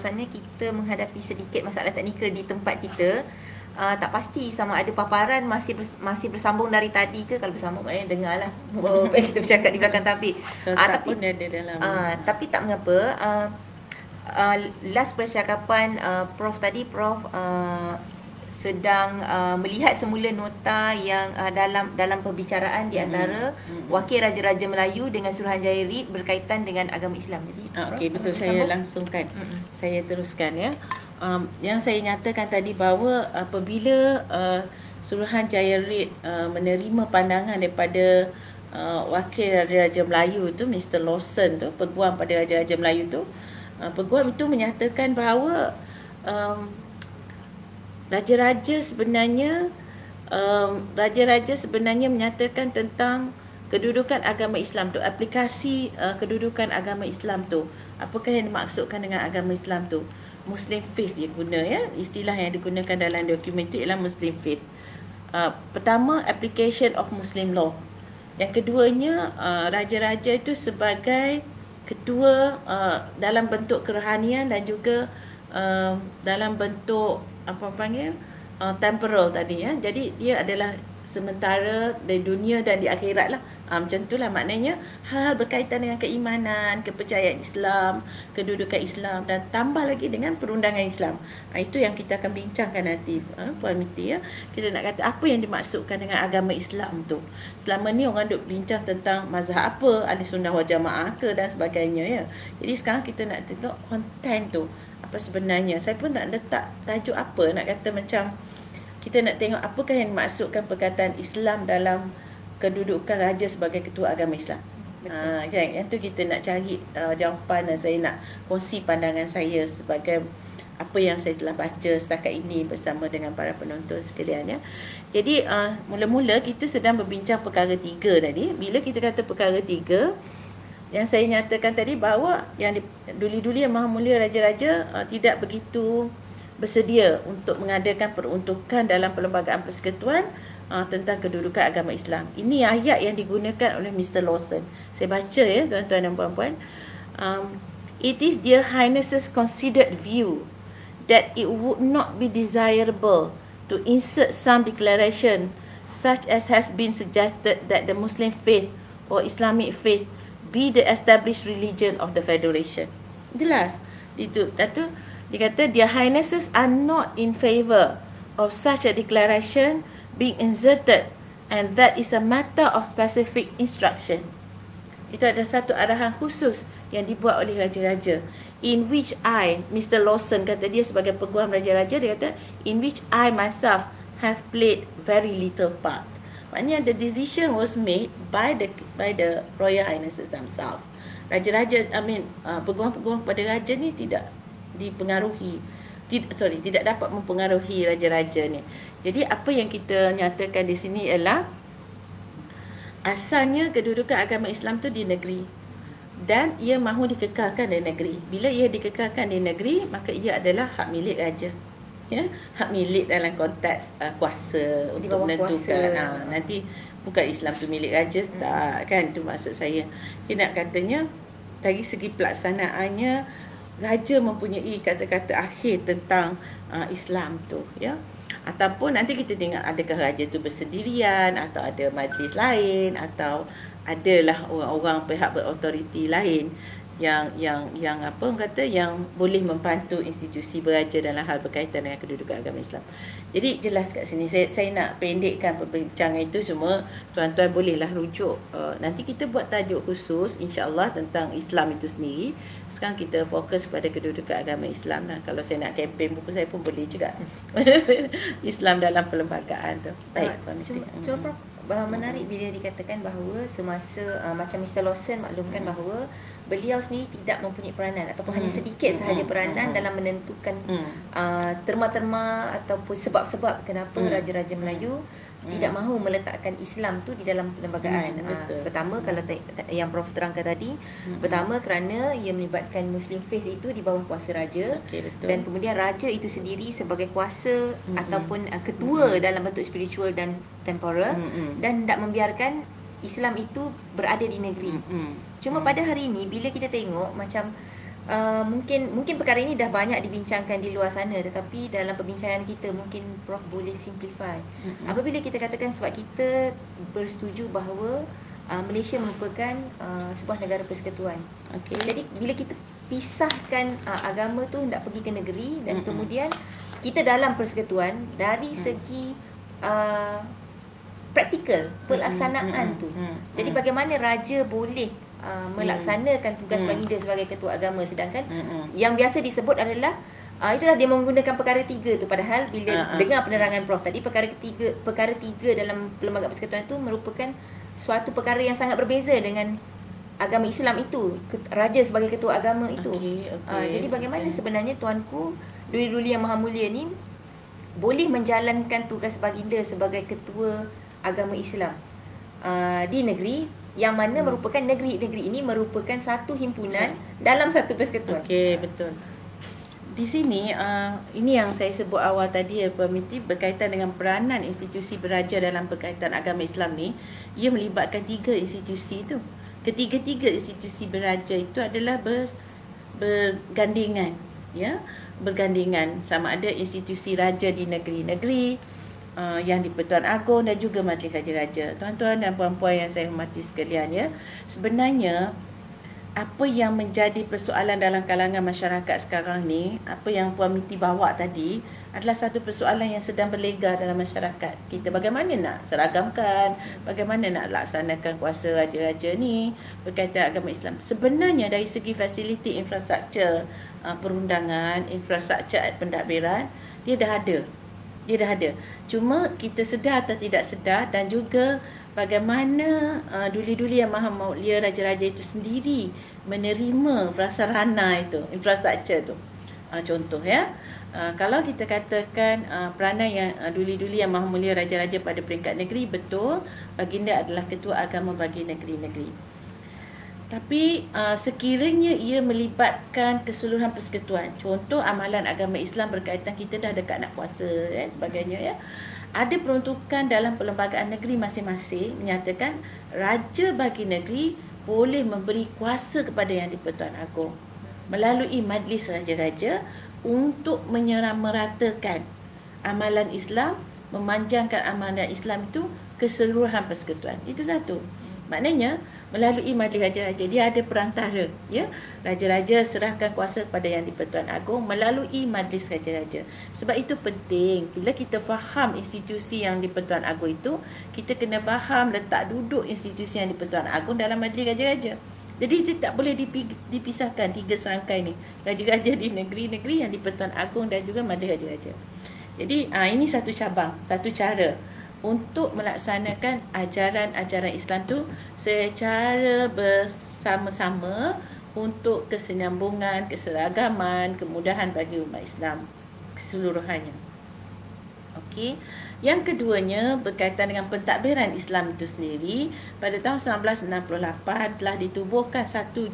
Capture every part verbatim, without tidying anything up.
bahawasanya kita menghadapi sedikit masalah teknikal di tempat kita. Uh, tak pasti sama ada paparan masih bers, masih bersambung dari tadi ke. Kalau bersambung maknanya dengarlah apa kita bercakap di belakang tabir. Uh, tapi pun ada dalam uh, tapi tak mengapa. Uh, uh, last percakapan uh, Prof tadi, Prof uh, sedang uh, melihat semula nota yang uh, dalam dalam perbicaraan di antara mm-hmm. wakil raja-raja Melayu dengan Suruhanjaya Reid berkaitan dengan agama Islam. Jadi, uh, okey, betul, saya langsungkan. Mm-hmm. Saya teruskan ya. Um, yang saya nyatakan tadi bahawa apabila uh, Suruhanjaya Reid uh, menerima pandangan daripada uh, wakil Raja-Raja Melayu tu, Mister Lawson tu, peguam pada Raja-Raja Melayu tu, uh, peguam itu menyatakan bahawa um, Raja-Raja sebenarnya um, Raja-Raja sebenarnya menyatakan tentang kedudukan agama Islam tu, aplikasi uh, kedudukan agama Islam tu. Apakah yang dimaksudkan dengan agama Islam tu? Muslim faith dia guna ya. Istilah yang digunakan dalam dokumen itu ialah Muslim faith. Uh, pertama, application of Muslim law. Yang keduanya, uh, raja-raja itu sebagai ketua uh, dalam bentuk kerohanian dan juga uh, dalam bentuk apa panggil uh, temporal tadi ya. Jadi dia adalah sementara di dunia dan di akhirat lah. Ha, macam itulah maknanya hal-hal berkaitan dengan keimanan, kepercayaan Islam, kedudukan Islam dan tambah lagi dengan perundangan Islam. Ha, itu yang kita akan bincangkan nanti, ha, Puan Miti ya. Kita nak kata apa yang dimaksudkan dengan agama Islam tu. Selama ni orang duk bincang tentang mazhab apa, Ahli Sunnah wal Jamaah ke dan sebagainya ya. Jadi sekarang kita nak tengok konten tu apa sebenarnya. Saya pun nak letak tajuk apa, nak kata macam kita nak tengok apakah yang dimaksudkan perkataan Islam dalam kedudukan raja sebagai ketua agama Islam. Ha, kan? Yang tu kita nak cari uh, jawapan dan saya nak kongsi pandangan saya sebagai apa yang saya telah baca setakat ini bersama dengan para penonton sekalian ya. Jadi uh, mula-mula kita sedang berbincang perkara tiga tadi. Bila kita kata perkara tiga, yang saya nyatakan tadi bahawa yang duli-duli yang Maha Mulia Raja-Raja uh, tidak begitu bersedia untuk mengadakan peruntukan dalam perlembagaan persekutuan Uh, tentang kedudukan agama Islam. Ini ayat yang digunakan oleh Mister Lawson. Saya baca ya tuan-tuan dan puan-puan. Um, It is Their Highnesses considered view that it would not be desirable to insert some declaration such as has been suggested that the Muslim faith or Islamic faith be the established religion of the Federation. Jelas. Itu itu dia kata Their Highnesses are not in favor of such a declaration being inserted, and that is a matter of specific instruction. Itu ada satu arahan khusus yang dibuat oleh raja-raja, in which I, Mister Lawson kata dia sebagai peguam raja-raja, dia kata in which I myself have played very little part. Maknanya the decision was made by the by the Royal Highnesses themselves. Raja-raja, I mean uh, peguam-peguam pada raja ni tidak dipengaruhi, tidak, sorry, tidak dapat mempengaruhi raja-raja ni. Jadi apa yang kita nyatakan di sini ialah asalnya kedudukan agama Islam tu di negeri dan ia mahu dikekalkan di negeri. Bila ia dikekalkan di negeri, maka ia adalah hak milik raja. Ya, hak milik dalam konteks uh, kuasa di untuk menentukan. Ha, nanti bukan Islam tu milik raja, hmm. tak kan, itu maksud saya. Dia nak katanya dari segi pelaksanaannya raja mempunyai kata-kata akhir tentang uh, Islam tu ya. Ataupun nanti kita tengok adakah raja tu bersendirian atau ada majlis lain atau adalah orang-orang pihak berautoriti lain yang yang yang apa orang kata yang boleh membantu institusi beraja dalam hal berkaitan dengan kedudukan agama Islam. Jadi jelas kat sini saya saya nak pendekkan perbincangan itu semua, tuan-tuan bolehlah rujuk. Uh, nanti kita buat tajuk khusus insya-Allah tentang Islam itu sendiri. Sekarang kita fokus pada kedudukan agama Islam. Nah, kalau saya nak kempen buku saya pun boleh juga. Islam dalam perlembagaan tu. Baik, uh, cuma, cuma uh, menarik bila dikatakan bahawa semasa uh, macam Mister Lawson maklumkan hmm. bahawa beliau sendiri tidak mempunyai peranan ataupun hmm. hanya sedikit hmm. sahaja peranan hmm. dalam menentukan hmm. uh, terma-terma ataupun sebab-sebab kenapa hmm. raja-raja Melayu hmm. tidak mahu meletakkan Islam tu di dalam perlembagaan. Hmm, uh, pertama hmm. kalau yang Prof terangkan tadi, hmm. pertama kerana ia melibatkan Muslim faith itu di bawah kuasa raja, okay, dan kemudian raja itu sendiri sebagai kuasa hmm. ataupun uh, ketua hmm. dalam bentuk spiritual dan temporal hmm. dan tidak membiarkan Islam itu berada di negeri. Hmm. Cuma hmm. pada hari ini bila kita tengok macam uh, mungkin mungkin perkara ini dah banyak dibincangkan di luar sana, tetapi dalam perbincangan kita mungkin Prof boleh simplify. Mm-hmm. Apabila kita katakan sebab kita bersetuju bahawa uh, Malaysia merupakan uh, sebuah negara persekutuan. Okay. Jadi bila kita pisahkan uh, agama tu hendak pergi ke negeri dan mm-hmm. kemudian kita dalam persekutuan dari mm-hmm. segi uh, praktikal pelaksanaan mm-hmm. tu. Mm-hmm. Jadi bagaimana raja boleh uh, melaksanakan tugas mm-hmm. baginda sebagai ketua agama, sedangkan mm-hmm. yang biasa disebut adalah uh, itulah dia menggunakan perkara tiga tu, padahal bila uh-huh. dengar penerangan Prof tadi, perkara ketiga perkara tiga dalam Perlembagaan Persekutuan itu merupakan suatu perkara yang sangat berbeza dengan agama Islam itu, raja sebagai ketua agama itu. Okay, okay, uh, jadi bagaimana okay. sebenarnya tuanku Duli-Duli Yang Maha Mulia ni boleh menjalankan tugas baginda sebagai ketua agama Islam uh, di negeri yang mana hmm. merupakan negeri-negeri ini merupakan satu himpunan so, dalam satu persekutuan. Okey, betul. Di sini uh, ini yang saya sebut awal tadi ya, Puan Miti, berkaitan dengan peranan institusi beraja dalam berkaitan agama Islam ni, ia melibatkan tiga institusi tu. Ketiga-tiga institusi beraja itu adalah ber, bergandengan, ya, bergandengan, sama ada institusi raja di negeri-negeri, Uh, yang di Pertuan Agong dan juga Majlis Raja-Raja. Tuan-tuan dan puan-puan yang saya hormati sekalian, ya, sebenarnya apa yang menjadi persoalan dalam kalangan masyarakat sekarang ni, apa yang Puan Miti bawa tadi adalah satu persoalan yang sedang berlegar dalam masyarakat kita. Bagaimana nak seragamkan, bagaimana nak laksanakan kuasa raja-raja ni berkaitan agama Islam. Sebenarnya dari segi fasiliti infrastruktur uh, perundangan, infrastruktur pentadbiran, dia dah ada. Dia dah ada. Cuma kita sedar atau tidak sedar, dan juga bagaimana uh, Duli-Duli Yang Maha Mulia Raja-Raja itu sendiri menerima prasarana itu, infrastruktur itu. Uh, contoh, ya, uh, kalau kita katakan uh, peranan yang uh, Duli-Duli Yang Maha Mulia Raja-Raja pada peringkat negeri, betul, baginda adalah ketua agama bagi negeri-negeri. Tapi uh, sekiranya ia melibatkan keseluruhan persekutuan, contoh amalan agama Islam berkaitan kita dah dekat nak puasa dan sebagainya, ya, ada peruntukan dalam perlembagaan negeri masing-masing menyatakan raja bagi negeri boleh memberi kuasa kepada yang di-Pertuan Agong melalui majlis raja-raja untuk menyerameratakan amalan Islam, memanjangkan amalan Islam itu keseluruhan persekutuan. Itu satu. Maknanya melalui majlis raja-raja dia ada perantara, ya. Raja-raja serahkan kuasa kepada yang di-Pertuan Agong melalui majlis raja-raja. Sebab itu penting bila kita faham institusi yang di-Pertuan Agong itu, kita kena faham letak duduk institusi yang di-Pertuan Agong dalam majlis raja-raja. Jadi itu tak boleh dipisahkan tiga serangkai ni. Raja-raja di negeri-negeri yang di-Pertuan Agong dan juga majlis raja-raja. Jadi aa, ini satu cabang, satu cara untuk melaksanakan ajaran-ajaran Islam tu secara bersama-sama untuk kesinambungan, keseragaman, kemudahan bagi umat Islam keseluruhannya. Okey. Yang keduanya berkaitan dengan pentadbiran Islam itu sendiri. Pada tahun seribu sembilan ratus enam puluh lapan telah ditubuhkan satu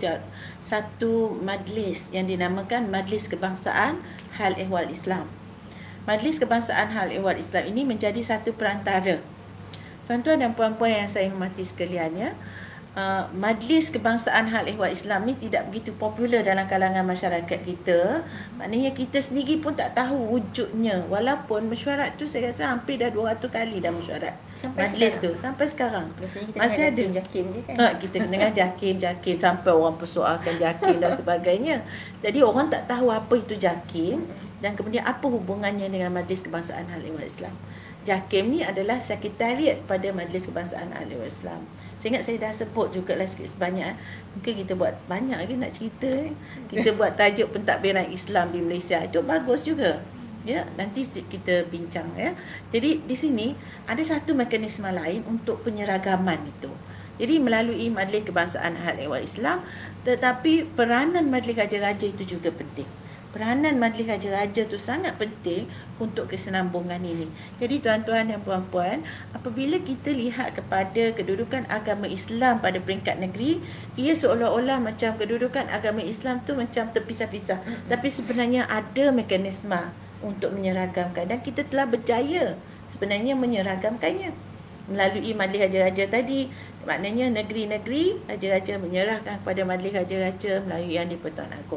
satu majlis yang dinamakan Majlis Kebangsaan Hal Ehwal Islam. Majlis Kebangsaan Hal Ehwal Islam ini menjadi satu perantara. Tuan-tuan dan puan-puan yang saya hormati sekalian, ya, uh, Majlis Kebangsaan Hal Ehwal Islam ni tidak begitu popular dalam kalangan masyarakat kita. Maknanya kita sendiri pun tak tahu wujudnya, walaupun mesyuarat tu saya kata hampir dah dua ratus kali dah mesyuarat sampai majlis sekarang. tu sampai sekarang. Kita masih ada jakim je kan. Ha, kita dengan jakim, jakim sampai orang persoalkan jakim dan sebagainya. Jadi orang tak tahu apa itu jakim dan kemudian apa hubungannya dengan Majlis Kebangsaan Hal Ehwal Islam. Jakim ni adalah sekretariat pada Majlis Kebangsaan Hal Ehwal Islam. Saya ingat saya dah sebut juga lah sikit sebanyak. Mungkin kita buat banyak lagi nak cerita. Kita buat tajuk pentadbiran Islam di Malaysia. Itu bagus juga. Ya, nanti kita bincang, ya. Jadi di sini ada satu mekanisme lain untuk penyeragaman itu. Jadi melalui Majlis Kebangsaan Hal Ehwal Islam, tetapi peranan Majlis Raja-Raja itu juga penting. Peranan Majlis Raja-Raja itu sangat penting untuk kesinambungan ini. Jadi tuan-tuan dan puan-puan, apabila kita lihat kepada kedudukan agama Islam pada peringkat negeri, ia seolah-olah macam kedudukan agama Islam tu macam terpisah-pisah. Tapi sebenarnya ada mekanisme untuk menyeragamkan dan kita telah berjaya sebenarnya menyeragamkannya. Melalui Majlis Raja-Raja tadi, maknanya negeri-negeri Raja-Raja menyerahkan kepada Majlis Raja-Raja melalui yang di-Pertuan Agong.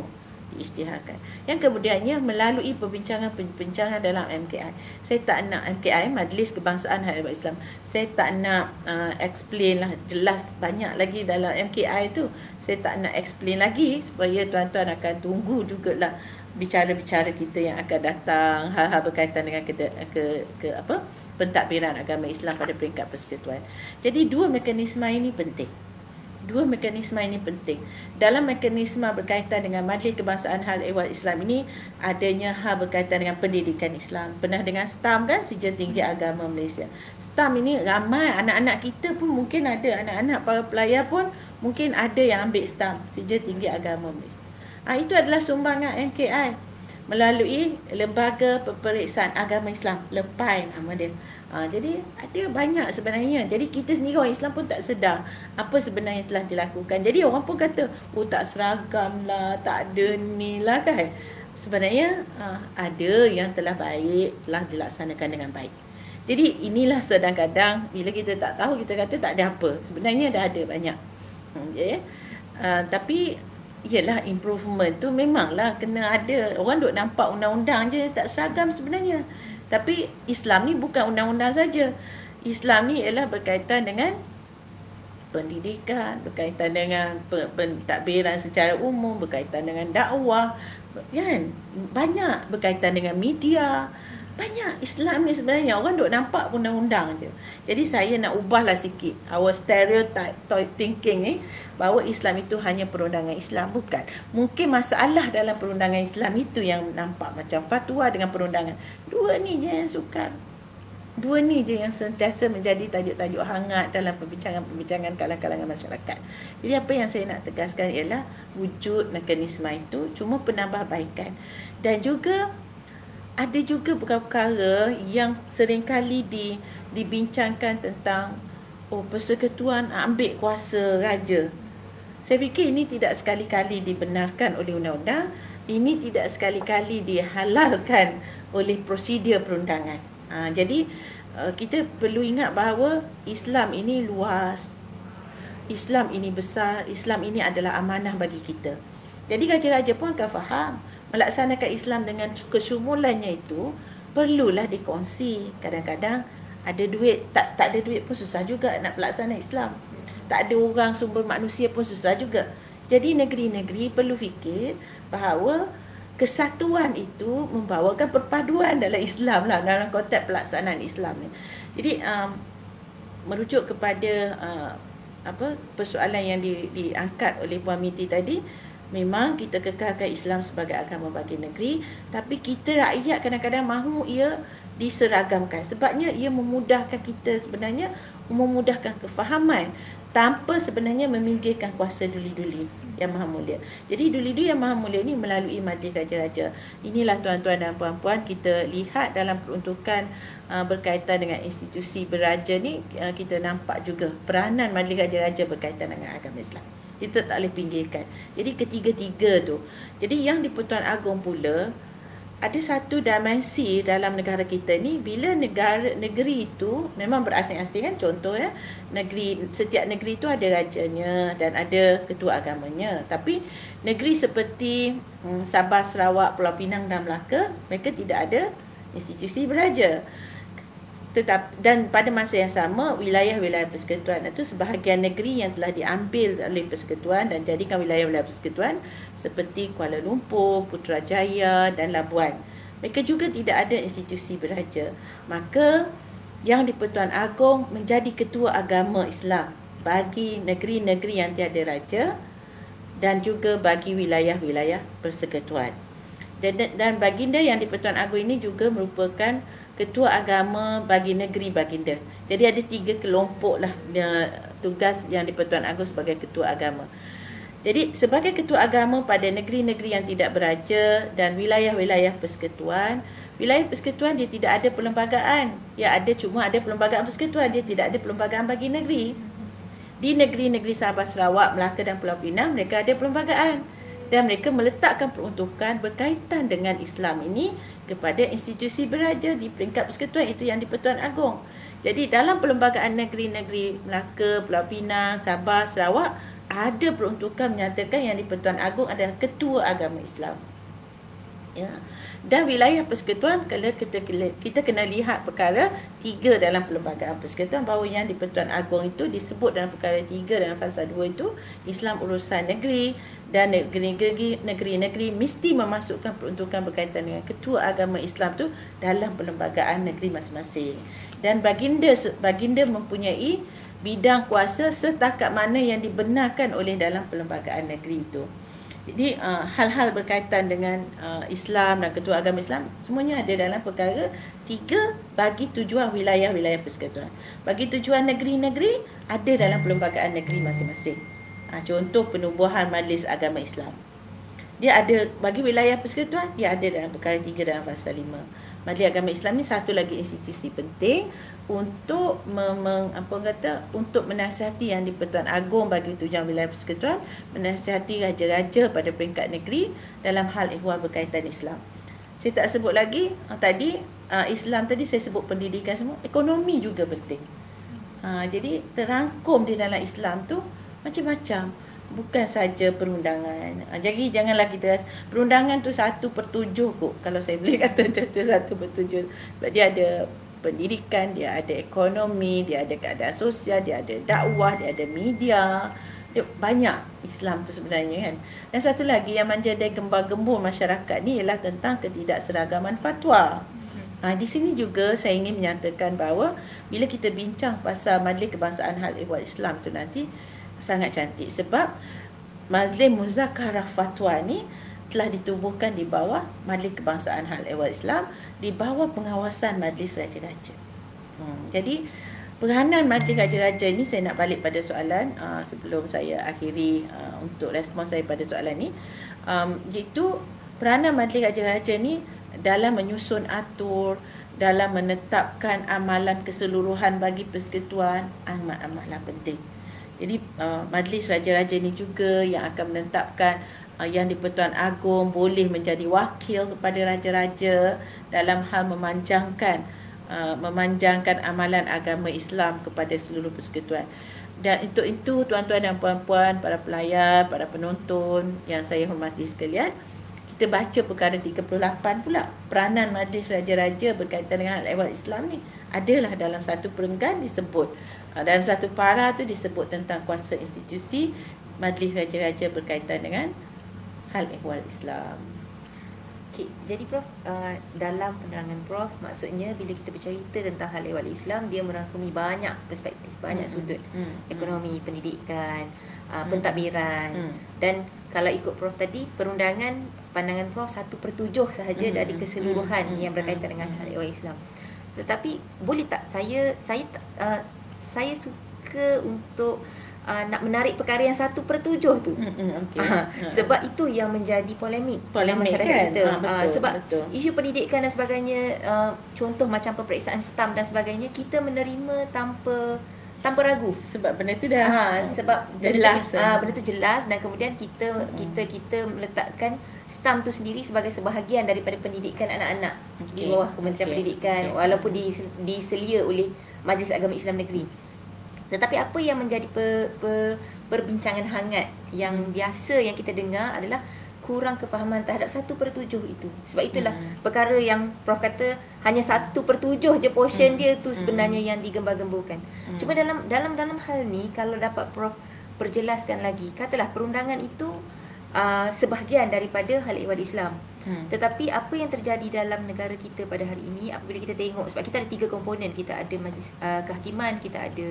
diisytiharkan. Yang kemudiannya melalui perbincangan-perbincangan dalam M K I. Saya tak nak M K I, Majlis Kebangsaan Hal Ehwal Islam. Saya tak nak uh, explain lah, jelas banyak lagi dalam M K I tu. Saya tak nak explain lagi supaya tuan-tuan akan tunggu jugalah bicara-bicara kita yang akan datang, hal-hal berkaitan dengan ke, ke, ke apa pentadbiran agama Islam pada peringkat persekutuan. Jadi dua mekanisme ini penting. Dua mekanisme ini penting. Dalam mekanisme berkaitan dengan Majlis Kebangsaan Hal Ehwal Islam ini, adanya hal berkaitan dengan pendidikan Islam. Pernah dengan S T A M kan, Sijil Tinggi Agama Malaysia. S T A M ini ramai anak-anak kita pun mungkin ada, anak-anak para pelayar pun mungkin ada yang ambil S T A M, Sijil Tinggi Agama Malaysia. Ha, itu adalah sumbangan M K I melalui Lembaga Peperiksaan Agama Islam, LEPAI nama dia. Ha, jadi ada banyak sebenarnya. Jadi kita sendiri orang Islam pun tak sedar apa sebenarnya telah dilakukan. Jadi orang pun kata, oh tak seragam lah, tak ada ni lah kan. Sebenarnya ha, ada yang telah baik, telah dilaksanakan dengan baik. Jadi inilah kadang-kadang bila kita tak tahu, kita kata tak ada apa. Sebenarnya dah ada banyak. Okay. Ha, tapi ialah improvement tu memanglah kena ada. Orang duk nampak undang-undang je tak seragam sebenarnya. Tapi Islam ni bukan undang-undang saja. Islam ni ialah berkaitan dengan pendidikan, berkaitan dengan pentadbiran secara umum, berkaitan dengan dakwah, kan? Banyak berkaitan dengan media. Banyak Islam ni sebenarnya orang duk nampak undang-undang je. Jadi saya nak ubahlah sikit our stereotype thinking ni bahawa Islam itu hanya perundangan Islam. Bukan. Mungkin masalah dalam perundangan Islam itu yang nampak macam fatwa dengan perundangan. Dua ni je yang sukar. Dua ni je yang sentiasa menjadi tajuk-tajuk hangat dalam perbincangan-perbincangan kalangan-kalangan masyarakat. Jadi apa yang saya nak tegaskan ialah wujud mekanisme itu cuma penambahbaikan. Dan juga ada juga perkara-perkara yang seringkali di, dibincangkan tentang oh persekutuan ambil kuasa raja. Saya fikir ini tidak sekali-kali dibenarkan oleh undang-undang, ini tidak sekali-kali dihalalkan oleh prosedur perundangan. Ha, jadi kita perlu ingat bahawa Islam ini luas, Islam ini besar, Islam ini adalah amanah bagi kita. Jadi raja-raja pun akan faham melaksanakan Islam dengan kesumulannya itu perlulah dikongsi. Kadang-kadang ada duit, tak tak ada duit pun susah juga nak pelaksana Islam. Tak ada orang sumber manusia pun susah juga. Jadi negeri-negeri perlu fikir bahawa kesatuan itu membawakan perpaduan dalam Islam lah, dalam konteks pelaksanaan Islam ni. Jadi um, merujuk kepada uh, apa persoalan yang di, diangkat oleh Puan Miti tadi, memang kita kekalkan Islam sebagai agama bagi negeri, tapi kita rakyat kadang-kadang mahu ia diseragamkan. Sebabnya ia memudahkan kita sebenarnya, memudahkan kefahaman tanpa sebenarnya meminggirkan kuasa duli-duli yang maha mulia. Jadi duli-duli yang maha mulia ini melalui Majlis Raja-Raja. Inilah tuan-tuan dan puan-puan, kita lihat dalam peruntukan uh, berkaitan dengan institusi beraja ni, uh, kita nampak juga peranan Majlis Raja-Raja berkaitan dengan agama Islam. Kita tak boleh pinggirkan. Jadi ketiga-tiga tu. Jadi yang di Pertuan Agong pula, ada satu dimensi dalam negara kita ni, bila negara negeri itu memang berasing-asing kan, contoh ya, negeri setiap negeri itu ada rajanya dan ada ketua agamanya. Tapi negeri seperti hmm, Sabah, Sarawak, Pulau Pinang dan Melaka, mereka tidak ada institusi beraja. Tetap, dan pada masa yang sama, wilayah-wilayah persekutuan itu sebahagian negeri yang telah diambil oleh persekutuan dan jadikan wilayah-wilayah persekutuan seperti Kuala Lumpur, Putrajaya dan Labuan. Mereka juga tidak ada institusi beraja. Maka yang di Pertuan Agong menjadi ketua agama Islam bagi negeri-negeri yang tiada raja dan juga bagi wilayah-wilayah persekutuan. Dan, dan baginda yang di Pertuan Agong ini juga merupakan ketua agama bagi negeri baginda. Jadi ada tiga kelompok lah tugas yang di Pertuan Agong sebagai ketua agama. Jadi sebagai ketua agama pada negeri-negeri yang tidak beraja dan wilayah-wilayah persekutuan, wilayah persekutuan dia tidak ada perlembagaan. Ya ada cuma ada perlembagaan persekutuan, dia tidak ada perlembagaan bagi negeri. Di negeri-negeri Sabah, Sarawak, Melaka dan Pulau Pinang mereka ada perlembagaan. Dan mereka meletakkan peruntukan berkaitan dengan Islam ini kepada institusi beraja di peringkat persekutuan, itu yang di Pertuan Agong. Jadi dalam perlembagaan negeri-negeri Melaka, Pulau Pinang, Sabah, Sarawak, ada peruntukan menyatakan yang di-Pertuan Agong adalah ketua agama Islam. Ya. Dan wilayah persekutuan, kalau kita, kita kena lihat perkara tiga dalam Perlembagaan Persekutuan, bahawa yang di-Pertuan Agong itu disebut dalam perkara tiga dalam fasa dua itu Islam urusan negeri, dan negeri-negeri negeri-negeri mesti memasukkan peruntukan berkaitan dengan ketua agama Islam tu dalam perlembagaan negeri masing-masing. Dan baginda baginda mempunyai bidang kuasa setakat mana yang dibenarkan oleh dalam perlembagaan negeri itu. Jadi uh, hal-hal berkaitan dengan uh, Islam dan ketua agama Islam semuanya ada dalam perkara tiga bagi tujuan wilayah-wilayah persekutuan. Bagi tujuan negeri-negeri ada dalam perlembagaan negeri masing-masing. Uh, contoh penubuhan Majlis Agama Islam. Dia ada bagi wilayah persekutuan, dia ada dalam perkara tiga dalam pasal lima. Majlis Agama Islam ni satu lagi institusi penting untuk mem, apa kata untuk menasihati yang di-Pertuan Agong bagi tujuan wilayah persekutuan, menasihati raja-raja pada peringkat negeri dalam hal ehwal berkaitan Islam. Saya tak sebut lagi uh, tadi uh, Islam tadi saya sebut pendidikan semua, ekonomi juga penting. Uh, jadi terangkum di dalam Islam tu macam-macam. Bukan saja perundangan. Jadi janganlah kita perundangan tu satu per tujuh kot. Kalau saya boleh kata contoh satu per tujuh. Sebab dia ada pendidikan, dia ada ekonomi, dia ada keadaan sosial, dia ada dakwah, dia ada media. Dia banyak Islam tu sebenarnya kan. Dan satu lagi yang menjadi gembar-gembur masyarakat ni ialah tentang ketidakseragaman fatwa. Ha, di sini juga saya ingin menyatakan bahawa bila kita bincang pasal Majlis Kebangsaan Hal Ehwal Islam tu nanti sangat cantik sebab Majlis Muzakarah Fatwa ni telah ditubuhkan di bawah Majlis Kebangsaan Hal Ehwal Islam, di bawah pengawasan Majlis Raja-Raja. Hmm, jadi peranan Majlis Raja-Raja ini, saya nak balik pada soalan uh, sebelum saya akhiri uh, untuk respon saya pada soalan ni, um, iaitu peranan Majlis Raja-Raja ni dalam menyusun atur, dalam menetapkan amalan keseluruhan bagi persekutuan amat-amatlah penting. Jadi uh, Majlis Raja-Raja ini juga yang akan menetapkan uh, yang di-Pertuan Agong boleh menjadi wakil kepada raja-raja dalam hal memanjangkan uh, memanjangkan amalan agama Islam kepada seluruh persekutuan. Dan untuk itu tuan-tuan dan puan-puan, para pelayar, para penonton yang saya hormati sekalian, kita baca perkara tiga puluh lapan pula, peranan Majlis Raja-Raja berkaitan dengan hal ehwal Islam ni adalah dalam satu perenggan disebut. Dalam satu para tu disebut tentang kuasa institusi Majlis Raja-Raja berkaitan dengan hal ehwal Islam. Okay, jadi Prof, uh, dalam penerangan Prof, maksudnya bila kita bercerita tentang hal ehwal Islam, dia merangkumi banyak perspektif, banyak hmm. sudut. Hmm. Ekonomi, pendidikan, uh, Hmm. pentadbiran. Hmm. Dan kalau ikut Prof tadi, perundangan pandangan Prof satu per tujuh sahaja Hmm. dari keseluruhan Hmm. yang berkaitan dengan hal ehwal Islam. Tetapi boleh tak saya saya uh, saya suka untuk uh, nak menarik perkara yang satu per tujuh tu. Hmm. Okay. Uh, Ha. sebab itu yang menjadi polemik, dalam Polemik masyarakat kan? kita. Ha, betul, Uh, sebab betul. isu pendidikan dan sebagainya, uh, contoh macam peperiksaan stamp dan sebagainya, kita menerima tanpa tanpa ragu. Sebab benda tu dah Ha, sebab jelas. benda, ah, benda tu jelas, dan kemudian kita hmm. kita kita meletakkan stamp tu sendiri sebagai sebahagian daripada pendidikan anak-anak okay. di bawah Kementerian okay. Pendidikan, okay. walaupun diselia oleh Majlis Agama Islam Negeri. Tetapi apa yang menjadi per, per, perbincangan hangat yang hmm. biasa yang kita dengar adalah kurang kefahaman terhadap satu per tujuh itu. Sebab itulah hmm. perkara yang Prof kata hanya satu per tujuh je portion hmm. dia tu sebenarnya hmm. yang digembar-gemburkan. Hmm. Cuma dalam dalam dalam hal ni, kalau dapat Prof perjelaskan lagi, katalah perundangan itu uh, sebahagian daripada hal ehwal Islam. Hmm. Tetapi apa yang terjadi dalam negara kita pada hari ini, apabila kita tengok, sebab kita ada tiga komponen, kita ada majlis uh, kehakiman, kita ada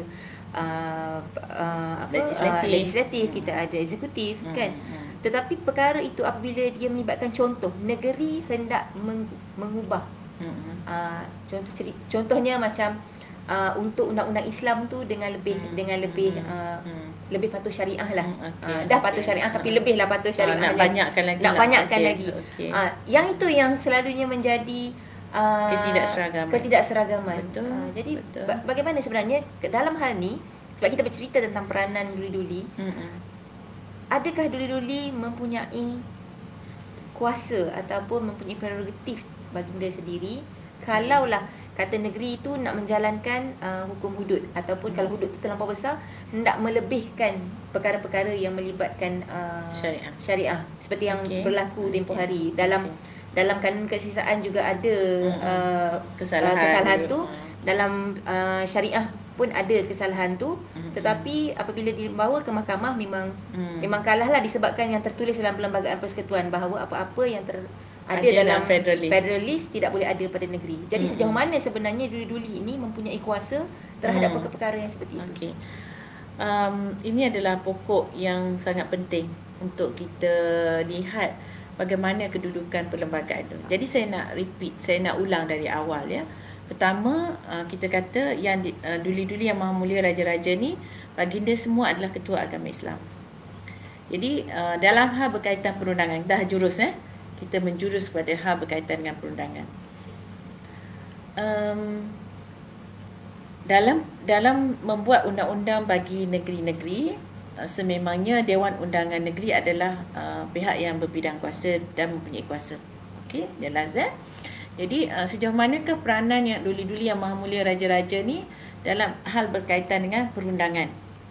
uh, uh, apa legislatif, uh, legislatif hmm. kita ada eksekutif hmm. kan. Hmm. Tetapi perkara itu apabila dia melibatkan contoh negeri hendak meng, mengubah hmm. uh, contoh cerita, contohnya macam uh, untuk undang-undang Islam tu dengan lebih hmm. dengan lebih uh, hmm. lebih patuh syariah lah. Hmm. Okay. Uh, dah patuh syariah okay. tapi lebihlah patuh syariah. Uh, nak banyakkan lagi. Nak lah. banyakkan okay. lagi. Okay. Uh, yang itu yang selalunya menjadi uh, ketidakseragaman. Ketidakseragaman. Betul. Uh, jadi Betul. Ba- bagaimana sebenarnya dalam hal ni, sebab kita bercerita tentang peranan duli-duli. Hmm. Adakah duli-duli mempunyai kuasa ataupun mempunyai prerogatif baginda sendiri kalaulah kata negeri itu nak menjalankan uh, hukum hudud, ataupun hmm. kalau hudud itu terlampau besar, hendak melebihkan perkara-perkara yang melibatkan uh, syariah. syariah seperti yang okay. berlaku tempoh hari. Dalam okay. dalam kanun kesisaan juga ada hmm. uh, kesalahan, kesalahan tu. Hmm. Dalam uh, syariah pun ada kesalahan tu, hmm. tetapi apabila dibawa ke mahkamah memang hmm. memang kalahlah disebabkan yang tertulis dalam Perlembagaan Persekutuan bahawa apa-apa yang ter ada, ada dalam federalist. federalist tidak boleh ada pada negeri. Jadi hmm. sejauh mana sebenarnya duli-duli ini mempunyai kuasa terhadap hmm. perkara-perkara yang seperti itu. Okay. Um, ini adalah pokok yang sangat penting untuk kita lihat bagaimana kedudukan perlembagaan itu. Jadi saya nak repeat, saya nak ulang dari awal ya. Pertama, uh, kita kata yang uh, duli-duli yang Maha Mulia Raja-Raja ni baginda semua adalah ketua agama Islam. Jadi uh, dalam hal berkaitan perundangan, dah jurus eh kita menjurus pada hal berkaitan dengan perundangan. Um, dalam dalam membuat undang-undang bagi negeri-negeri, uh, sememangnya Dewan Undangan Negeri adalah uh, pihak yang berbidang kuasa dan mempunyai kuasa. Okey, jelas eh? Jadi uh, sejauh manakah peranan yang duli-duli yang Maha Mulia Raja-Raja ni dalam hal berkaitan dengan perundangan?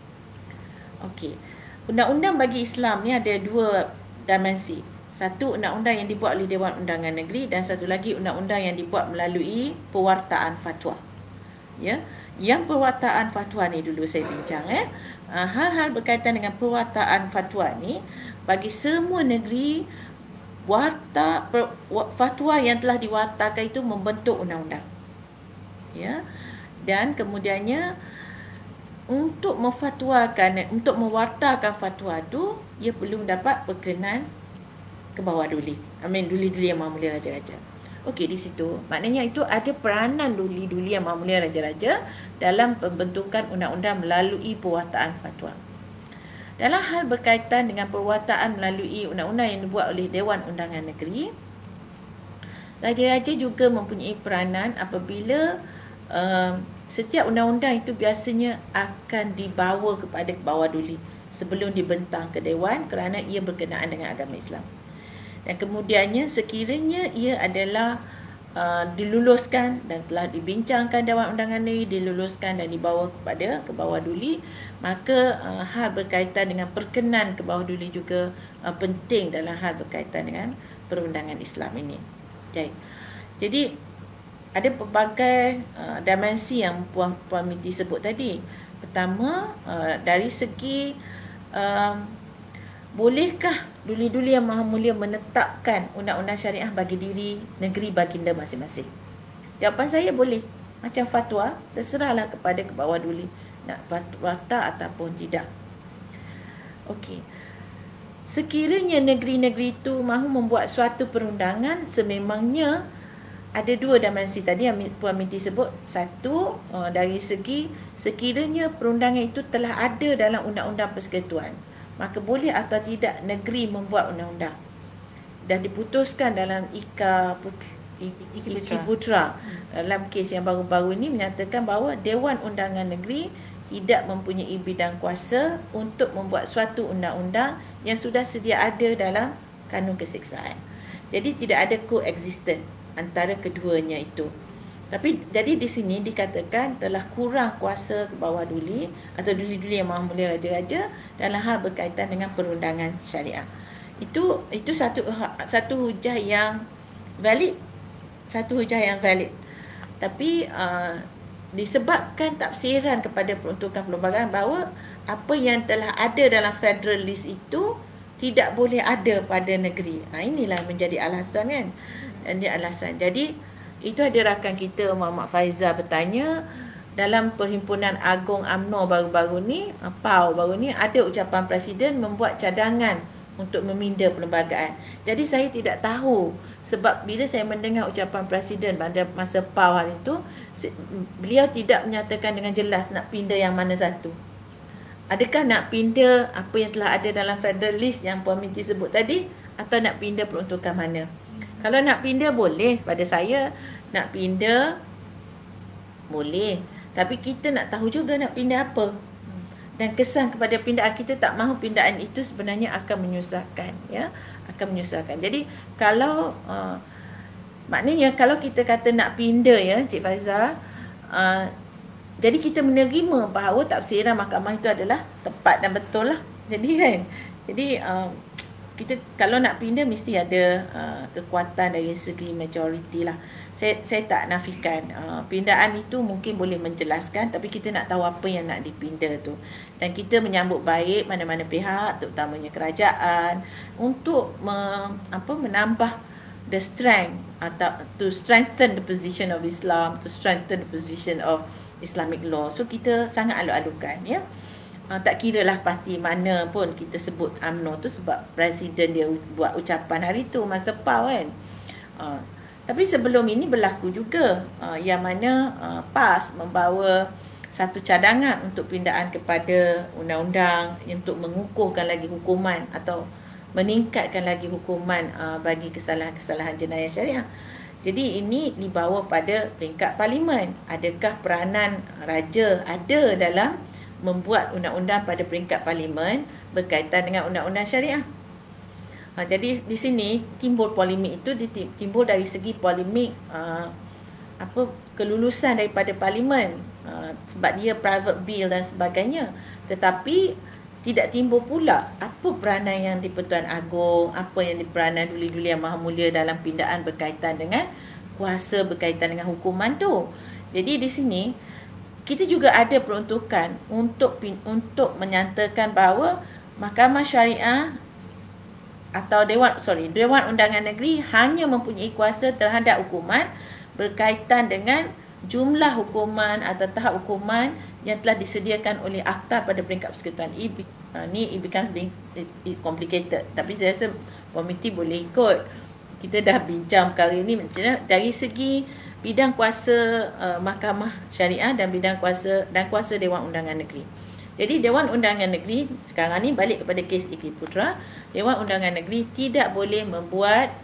Okey. Undang-undang bagi Islam ni ada dua dimensi. Satu, undang-undang yang dibuat oleh Dewan Undangan Negeri, dan satu lagi undang-undang yang dibuat melalui pewartaan fatwa. Ya, yang pewartaan fatwa ni dulu saya bincang eh. Hal-hal berkaitan dengan pewartaan fatwa ni bagi semua negeri, warta per, fatwa yang telah diwartakan itu membentuk undang-undang. Ya. Dan kemudiannya untuk memfatwakan, untuk mewartakan fatwa tu, ia perlu mendapat perkenan ke bawah duli. I mean duli-duli yang Maha Mulia Raja-Raja. Okey, di situ maknanya itu ada peranan duli-duli yang Maha Mulia Raja-Raja dalam pembentukan undang-undang melalui pewartaan fatwa. Dalam hal berkaitan dengan perwartaan melalui undang-undang yang dibuat oleh Dewan Undangan Negeri, Raja-Raja juga mempunyai peranan apabila uh, setiap undang-undang itu biasanya akan dibawa kepada bawah duli sebelum dibentang ke Dewan kerana ia berkenaan dengan agama Islam. Dan kemudiannya sekiranya ia adalah uh, diluluskan dan telah dibincangkan Dewan Undangan Negeri, diluluskan dan dibawa kepada ke bawah duli, maka uh, hal berkaitan dengan perkenan ke bawah duli juga uh, penting dalam hal berkaitan dengan perundangan Islam ini. Okay. Jadi ada pelbagai uh, dimensi yang Puan Puan Minty sebut tadi. Pertama, uh, dari segi uh, bolehkah duli-duli yang Maha Mulia menetapkan undang-undang syariah bagi diri negeri baginda masing-masing? Jawapan saya boleh. Macam fatwa, terserahlah kepada ke bawah duli nak warta ataupun tidak. Okey. Sekiranya negeri-negeri itu mahu membuat suatu perundangan, sememangnya ada dua dimensi tadi yang Puan Minty sebut. Satu, dari segi sekiranya perundangan itu telah ada dalam Undang-Undang Persekutuan, maka boleh atau tidak negeri membuat undang-undang. Dan diputuskan dalam Ika Putra, Iki Putra dalam kes yang baru-baru ini menyatakan bahawa Dewan Undangan Negeri tidak mempunyai bidang kuasa untuk membuat suatu undang-undang yang sudah sedia ada dalam kanun keseksaan. Jadi tidak ada coexistence antara keduanya itu. Tapi jadi di sini dikatakan telah kurang kuasa ke bawah duli atau duli-duli yang Maha Mulia Raja-Raja dalam hal berkaitan dengan perundangan syariah. Itu itu satu satu hujah yang valid, satu hujah yang valid. Tapi uh, disebabkan tafsiran kepada peruntukan perlembagaan bahawa apa yang telah ada dalam federalist itu tidak boleh ada pada negeri. Ha, inilah menjadi alasan kan. Ini alasan. Jadi itu ada rakan kita Muhammad Faizal bertanya, dalam Perhimpunan Agung U M N O baru-baru ni, P A U baru ni, ada ucapan Presiden membuat cadangan untuk meminda perlembagaan. Jadi saya tidak tahu, sebab bila saya mendengar ucapan Presiden pada masa P A U hari itu, beliau tidak menyatakan dengan jelas nak pindah yang mana satu. Adakah nak pindah apa yang telah ada dalam federalist yang Puan Minty sebut tadi, atau nak pindah peruntukan mana? Kalau nak pindah boleh, pada saya nak pindah boleh. Tapi kita nak tahu juga nak pindah apa. Dan kesan kepada pindaan, kita tak mahu pindaan itu sebenarnya akan menyusahkan, ya, akan menyusahkan. Jadi kalau uh, maknanya kalau kita kata nak pindah, ya Cik Faizal, uh, jadi kita menerima bahawa tafsiran mahkamah itu adalah tepat dan betul lah. Jadi kan, jadi uh, kita kalau nak pindah mesti ada uh, kekuatan dari segi majoriti lah. Saya, saya tak nafikan uh, pindaan itu mungkin boleh menjelaskan, tapi kita nak tahu apa yang nak dipindah tu. Dan kita menyambut baik mana-mana pihak, terutamanya kerajaan, untuk me, apa, menambah the strength atau to strengthen the position of Islam, to strengthen the position of Islamic law. So kita sangat alu-alukan, ya. Uh, tak kira lah parti mana pun kita sebut U M N O tu sebab presiden dia buat ucapan hari tu masa P A W kan. Uh, tapi sebelum ini berlaku juga uh, yang mana uh, P A S membawa satu cadangan untuk pindaan kepada undang-undang untuk mengukuhkan lagi hukuman atau meningkatkan lagi hukuman uh, bagi kesalahan-kesalahan jenayah syariah. Jadi ini dibawa pada peringkat parlimen. Adakah peranan raja ada dalam membuat undang-undang pada peringkat parlimen berkaitan dengan undang-undang syariah? Ha, jadi di sini timbul polemik itu timbul dari segi polemik uh, apa kelulusan daripada parlimen, uh, sebab dia private bill dan sebagainya. Tetapi tidak timbul pula apa peranan yang di-Pertuan Agong, apa yang di-peranan Duli-Duli Yang Maha Mulia dalam pindaan berkaitan dengan kuasa berkaitan dengan hukuman tu. Jadi di sini kita juga ada peruntukan untuk untuk menyatakan bahawa Mahkamah Syariah atau Dewan sorry Dewan Undangan Negeri hanya mempunyai kuasa terhadap hukuman berkaitan dengan jumlah hukuman atau tahap hukuman yang telah disediakan oleh Akta pada peringkat persekutuan. Ini it becomes being complicated. Tapi saya rasa komiti boleh ikut. Kita dah bincang perkara ini dari segi bidang kuasa uh, Mahkamah Syariah dan bidang kuasa dan kuasa Dewan Undangan Negeri. Jadi Dewan Undangan Negeri sekarang ni balik kepada kes Iki Putra, Dewan Undangan Negeri tidak boleh membuat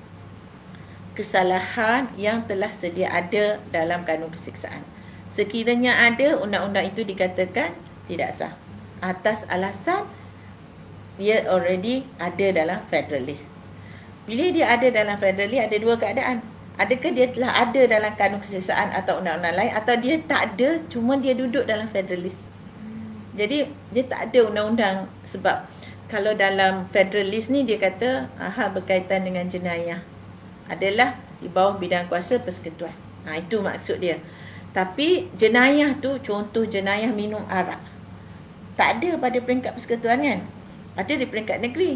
kesalahan yang telah sedia ada dalam kanun keseksaan. Sekiranya ada, undang-undang itu dikatakan tidak sah atas alasan dia already ada dalam federalist. Bila dia ada dalam federalist, ada dua keadaan. Adakah dia telah ada dalam kanun keseksaan atau undang-undang lain, atau dia tak ada, cuma dia duduk dalam federalist. Jadi dia tak ada undang-undang. Sebab kalau dalam federalist ni dia kata hal berkaitan dengan jenayah adalah di bawah bidang kuasa persekutuan. Ha, itu maksud dia. Tapi jenayah tu, contoh jenayah minum arak, tak ada pada peringkat persekutuan kan? Ada di peringkat negeri.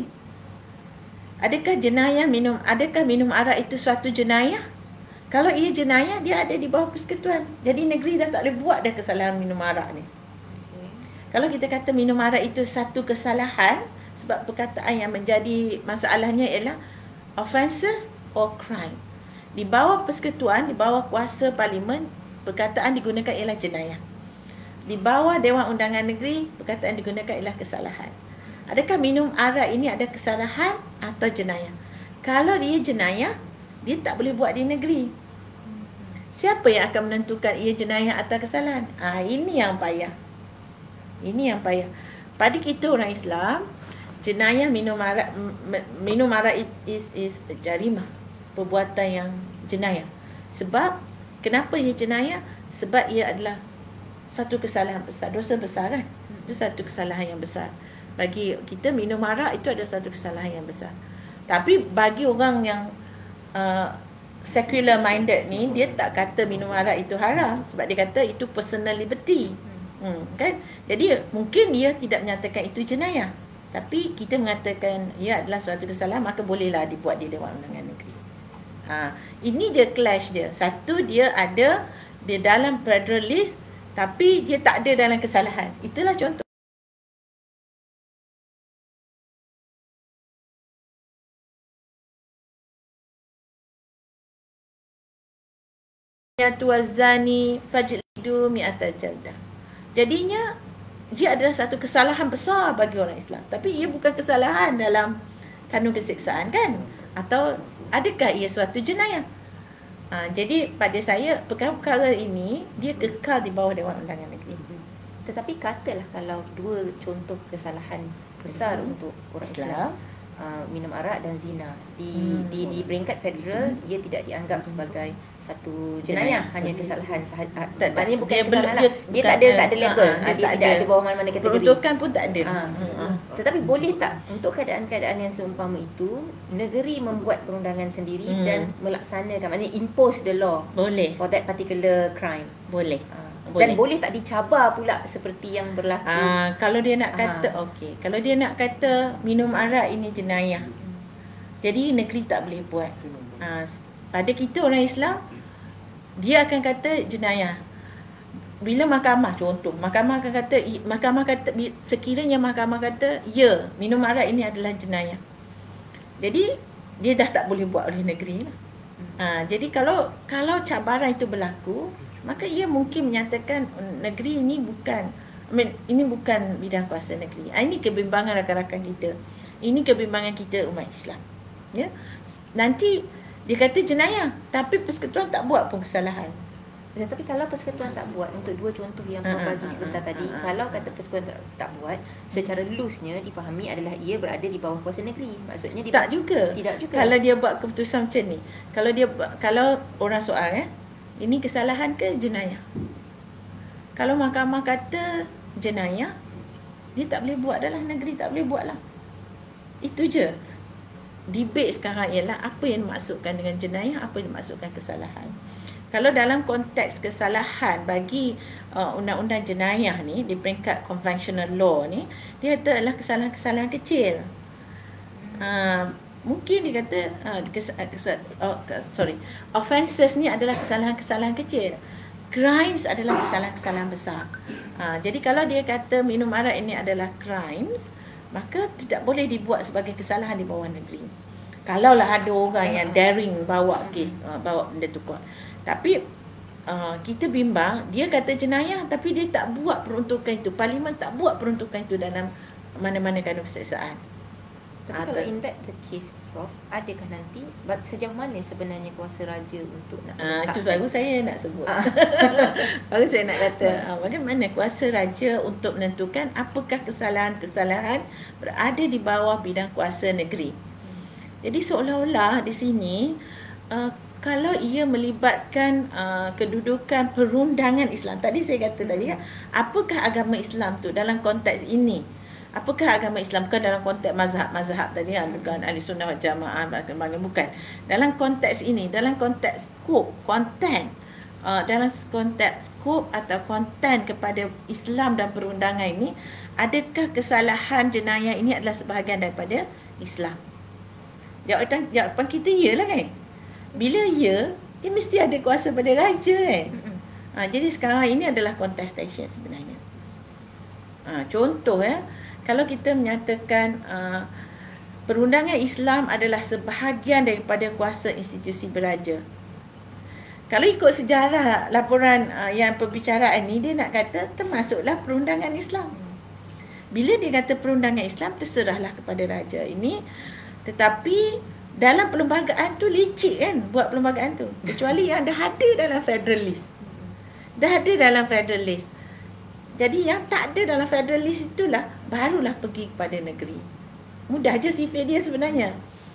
Adakah jenayah minum adakah minum arak itu suatu jenayah? Kalau ia jenayah, dia ada di bawah persekutuan. Jadi negeri dah tak boleh buat dah kesalahan minum arak ni. Okay. Kalau kita kata minum arak itu satu kesalahan, sebab perkataan yang menjadi masalahnya ialah offences or crime. Di bawah persekutuan, di bawah kuasa parlimen, perkataan digunakan ialah jenayah. Di bawah Dewan Undangan Negeri, perkataan digunakan ialah kesalahan. Adakah minum arak ini ada kesalahan atau jenayah? Kalau dia jenayah, dia tak boleh buat di negeri. Siapa yang akan menentukan ia jenayah atau kesalahan? Ah, ini yang payah. Ini yang payah. Pada kita orang Islam, jenayah minum arak minum arak is is jarimah, perbuatan yang jenayah. Sebab kenapa ia jenayah? Sebab ia adalah satu kesalahan besar, dosa besar kan? Itu satu kesalahan yang besar. Bagi kita minum arak itu ada satu kesalahan yang besar. Tapi bagi orang yang uh, secular minded ni, dia tak kata minum arak itu haram, sebab dia kata itu personal liberty. Hmm, kan? Jadi mungkin dia tidak menyatakan itu jenayah, tapi kita mengatakan ia adalah suatu kesalahan, maka bolehlah dibuat di Dewan Undangan Negeri. Ha, ini je clash dia. Satu, dia ada di dalam federalist, tapi dia tak ada dalam kesalahan. Itulah contoh. Tuazani fajlidu mi'ata jaldah. Jadinya dia adalah satu kesalahan besar bagi orang Islam, tapi ia bukan kesalahan dalam kanun keseksaan kan? Atau adakah ia suatu jenayah? Ha, jadi pada saya perkara-perkara ini dia kekal di bawah Dewan Undangan Negeri. Tetapi katalah kalau dua contoh kesalahan besar hmm. untuk orang Islam, Islam uh, minum arak dan zina di hmm. di di peringkat federal, ia tidak dianggap sebagai satu jenayah, Jenayah. hanya kesalahan sahaja. Tak, tak. Maknanya bukan Dia kesalahan belum- lah. dia Dia, bukan tak ada ada- tak ada label. ah, Ah, dia dia tak tidak ada. ada bawah mana-mana kategori. Peruntukan pun tak ada. Ah, Hmm. Tetapi boleh tak untuk keadaan-keadaan yang seumpama itu, negeri membuat perundangan sendiri Hmm. dan melaksanakan, maknanya impose the law Boleh. for that particular crime. Boleh. Ah, Boleh. Dan boleh tak dicabar pula seperti yang berlaku. Ah, kalau dia nak kata Ah. okey, kalau dia nak kata minum arak ini jenayah. Jadi negeri tak boleh buat. Ah, pada kita orang Islam, dia akan kata jenayah. Bila mahkamah, contoh, mahkamah akan kata i- mahkamah kata bi- sekiranya mahkamah kata ya, minum arak ini adalah jenayah. Jadi dia dah tak boleh buat oleh negeri lah. Ah, jadi kalau kalau cabaran itu berlaku, maka ia mungkin menyatakan "Mm, negeri ini bukan I mean, ini bukan bidang kuasa negeri. Ah, ini kebimbangan rakan-rakan kita. Ini kebimbangan kita umat Islam. Ya. Nanti dia kata jenayah, tapi persekutuan tak buat pun kesalahan. Tetapi kalau persekutuan tak buat, untuk dua contoh yang Prof Ah, ah, bagi ah, sebentar ah, tadi, ah, ah. kalau kata persekutuan tak, tak buat, secara loose-nya dipahami adalah ia berada di bawah kuasa negeri. Maksudnya dia Tak juga. Tidak juga. Kalau dia buat keputusan macam ni, kalau dia buat- kalau orang soal ya, ini kesalahan ke jenayah? Kalau mahkamah kata jenayah, dia tak boleh buat dah lah, negeri tak boleh buat lah. Itu je. Debate sekarang ialah apa yang dimaksudkan dengan jenayah, apa yang dimaksudkan kesalahan. Kalau dalam konteks kesalahan bagi uh, undang-undang jenayah ni, di peringkat conventional law ni, dia kata adalah kesalahan-kesalahan kecil. Uh, mungkin dia kata uh, kes, kes, uh, sorry, offences ni adalah kesalahan-kesalahan kecil. Crimes adalah kesalahan-kesalahan besar. Uh, jadi kalau dia kata minum arak ini adalah crimes, maka tidak boleh dibuat sebagai kesalahan di bawah negeri. Kalaulah ada orang yang daring bawa kes, uh, bawa benda tu kuat. Tapi uh, kita bimbang, dia kata jenayah tapi dia tak buat peruntukan itu. Parlimen tak buat peruntukan itu dalam mana-mana kanun perseksaan. Tapi Ah, kalau tak- in that the case, Prof, adakah nanti bag- sejauh mana sebenarnya kuasa raja untuk nak Ah, itu menetapkan- baru saya nak sebut. Ah. Baru saya nak kata ah, bagaimana kuasa raja untuk menentukan apakah kesalahan-kesalahan berada di bawah bidang kuasa negeri. Jadi seolah-olah di sini uh, kalau ia melibatkan uh, kedudukan perundangan Islam. Tadi saya kata tadi ya, apakah agama Islam tu dalam konteks ini? Apakah agama Islam bukan dalam konteks mazhab-mazhab tadi ya, bukan ahli sunnah wal jamaah, bukan. Dalam konteks ini, dalam konteks skop, konten, uh, dalam konteks skop atau konten kepada Islam dan perundangan ini, adakah kesalahan jenayah ini adalah sebahagian daripada Islam? Jawapan, jawapan kita iyalah kan. Bila ya, dia mesti ada kuasa pada raja kan. Ha, jadi sekarang ini adalah contestation sebenarnya. Ha, contoh ya, kalau kita menyatakan uh, perundangan Islam adalah sebahagian daripada kuasa institusi beraja. Kalau ikut sejarah laporan uh, yang perbicaraan ni, dia nak kata termasuklah perundangan Islam. Bila dia kata perundangan Islam, terserahlah kepada raja ini. Tetapi dalam perlembagaan tu licik kan buat perlembagaan tu. Kecuali yang dah ada dalam federalist. Dah ada dalam federalist. Jadi yang tak ada dalam federalist itulah barulah pergi kepada negeri. Mudah je sifir dia sebenarnya.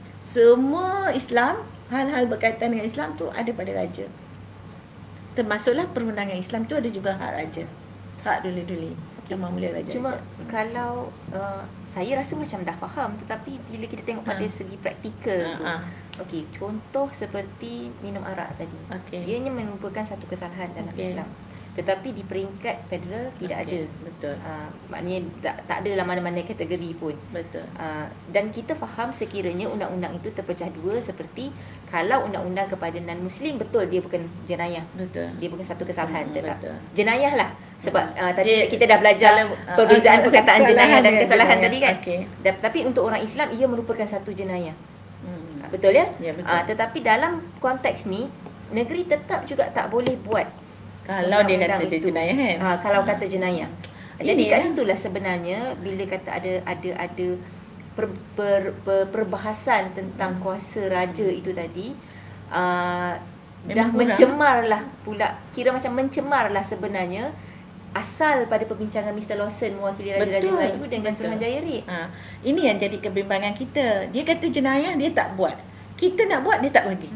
Semua Islam, hal-hal berkaitan dengan Islam tu ada pada raja. Termasuklah perundangan Islam tu ada juga hak raja. Hak duli-duli. Yang memulia raja. Cuma kalau uh, saya rasa macam dah faham, tetapi bila kita tengok pada Ha. segi praktikal tu, Ha, ha. okey, contoh seperti minum arak tadi. Okey. Ianya merupakan satu kesalahan dalam Okey. Islam. Tetapi di peringkat federal tidak Okey, ada. betul. Uh, maknanya tak, tak ada dalam mana-mana kategori pun. Betul. Uh, dan kita faham sekiranya undang-undang itu terpecah dua, seperti kalau undang-undang kepada non-Muslim, betul dia bukan jenayah. Betul. Dia bukan satu kesalahan, Hmm, tetap betul. jenayah lah. Sebab Hmm. uh, tadi Dia- kita dah belajar Kalau, uh, perbezaan uh, perkataan jenayah kesalahan dan dengan kesalahan jenayah. tadi kan. Okey. Dan, tapi untuk orang Islam ia merupakan satu jenayah. Hmm. Betul ya? Ya, betul. Ah, tetapi dalam konteks ni, negeri tetap juga tak boleh buat Kalau dia undang-undang kata dia itu. jenayah kan. Ah, kalau kata jenayah. Ini Jadi kat ya. situlah sebenarnya bila kata ada ada ada per, per, per, perbahasan tentang kuasa raja itu tadi, uh, dah Memang kurang. mencemarlah pula, kira macam mencemarlah sebenarnya asal pada perbincangan mister Lawson mewakili Raja-Raja Betul, Melayu dengan betul. Suruhanjaya Rik. Ha, ini yang jadi kebimbangan kita. Dia kata jenayah, dia tak buat. Kita nak buat, dia tak bagi. Hmm.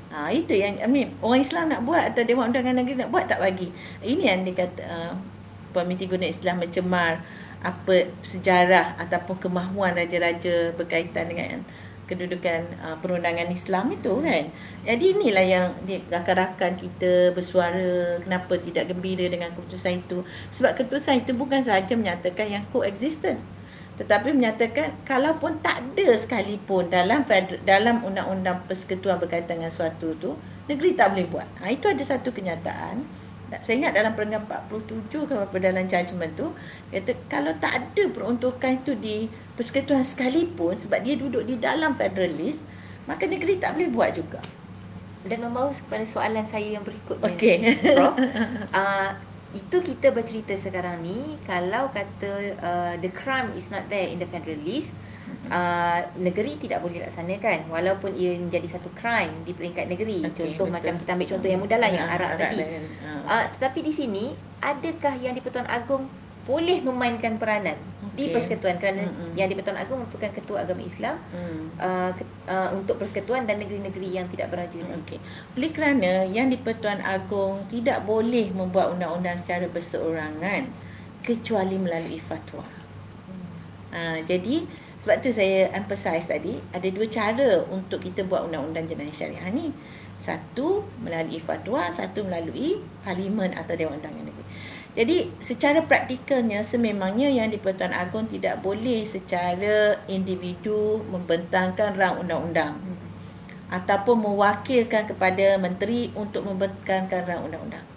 Ha, itu yang I mean, orang Islam nak buat atau Dewan Undangan Negeri nak buat tak bagi. Ini yang dikata uh, Komiti Guna Islam mencemar apa sejarah ataupun kemahuan raja-raja berkaitan dengan kedudukan uh, perundangan Islam itu kan. Jadi inilah yang rakan-rakan kita bersuara kenapa tidak gembira dengan keputusan itu. Sebab keputusan itu bukan sahaja menyatakan yang coexistent, tetapi menyatakan kalaupun tak ada sekalipun dalam dalam undang-undang persekutuan berkaitan dengan suatu tu, negeri tak boleh buat. Ha, itu ada satu kenyataan. Saya ingat dalam perenggan empat puluh tujuh ke apa dalam judgement tu, kata kalau tak ada peruntukan itu di persekutuan sekalipun sebab dia duduk di dalam federalist, maka negeri tak boleh buat juga. Dan membawa kepada soalan saya yang berikutnya. Okey. Prof, uh, itu kita bercerita sekarang ni, kalau kata uh, the crime is not there in the federalist, Uh, negeri tidak boleh laksanakan walaupun ia menjadi satu crime di peringkat negeri. Okay, contoh betul. Macam kita ambil contoh yang mudah lah, yang ha, arak tadi. Uh. Uh, tetapi di sini, adakah yang di-Pertuan Agong boleh memainkan peranan okay. di persekutuan, kerana mm-hmm. yang di-Pertuan Agong merupakan ketua agama Islam mm. uh, ke, uh, untuk persekutuan dan negeri-negeri yang tidak beraja. Okay. Oleh kerana yang di-Pertuan Agong tidak boleh membuat undang-undang secara berseorangan kecuali melalui fatwa. Mm. Uh, jadi sebab tu saya emphasize tadi, ada dua cara untuk kita buat undang-undang jenayah syariah ni. Satu melalui fatwa, satu melalui parlimen atau Dewan Undangan Negeri. Jadi secara praktikalnya sememangnya yang di-Pertuan Agong tidak boleh secara individu membentangkan rang undang-undang hmm. ataupun mewakilkan kepada menteri untuk membentangkan rang undang-undang.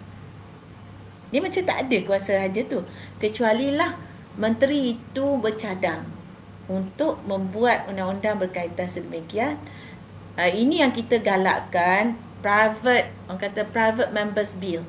Dia macam tak ada kuasa raja tu, kecualilah menteri itu bercadang untuk membuat undang-undang berkaitan sedemikian. Uh, ini yang kita galakkan, private, orang kata private members bill.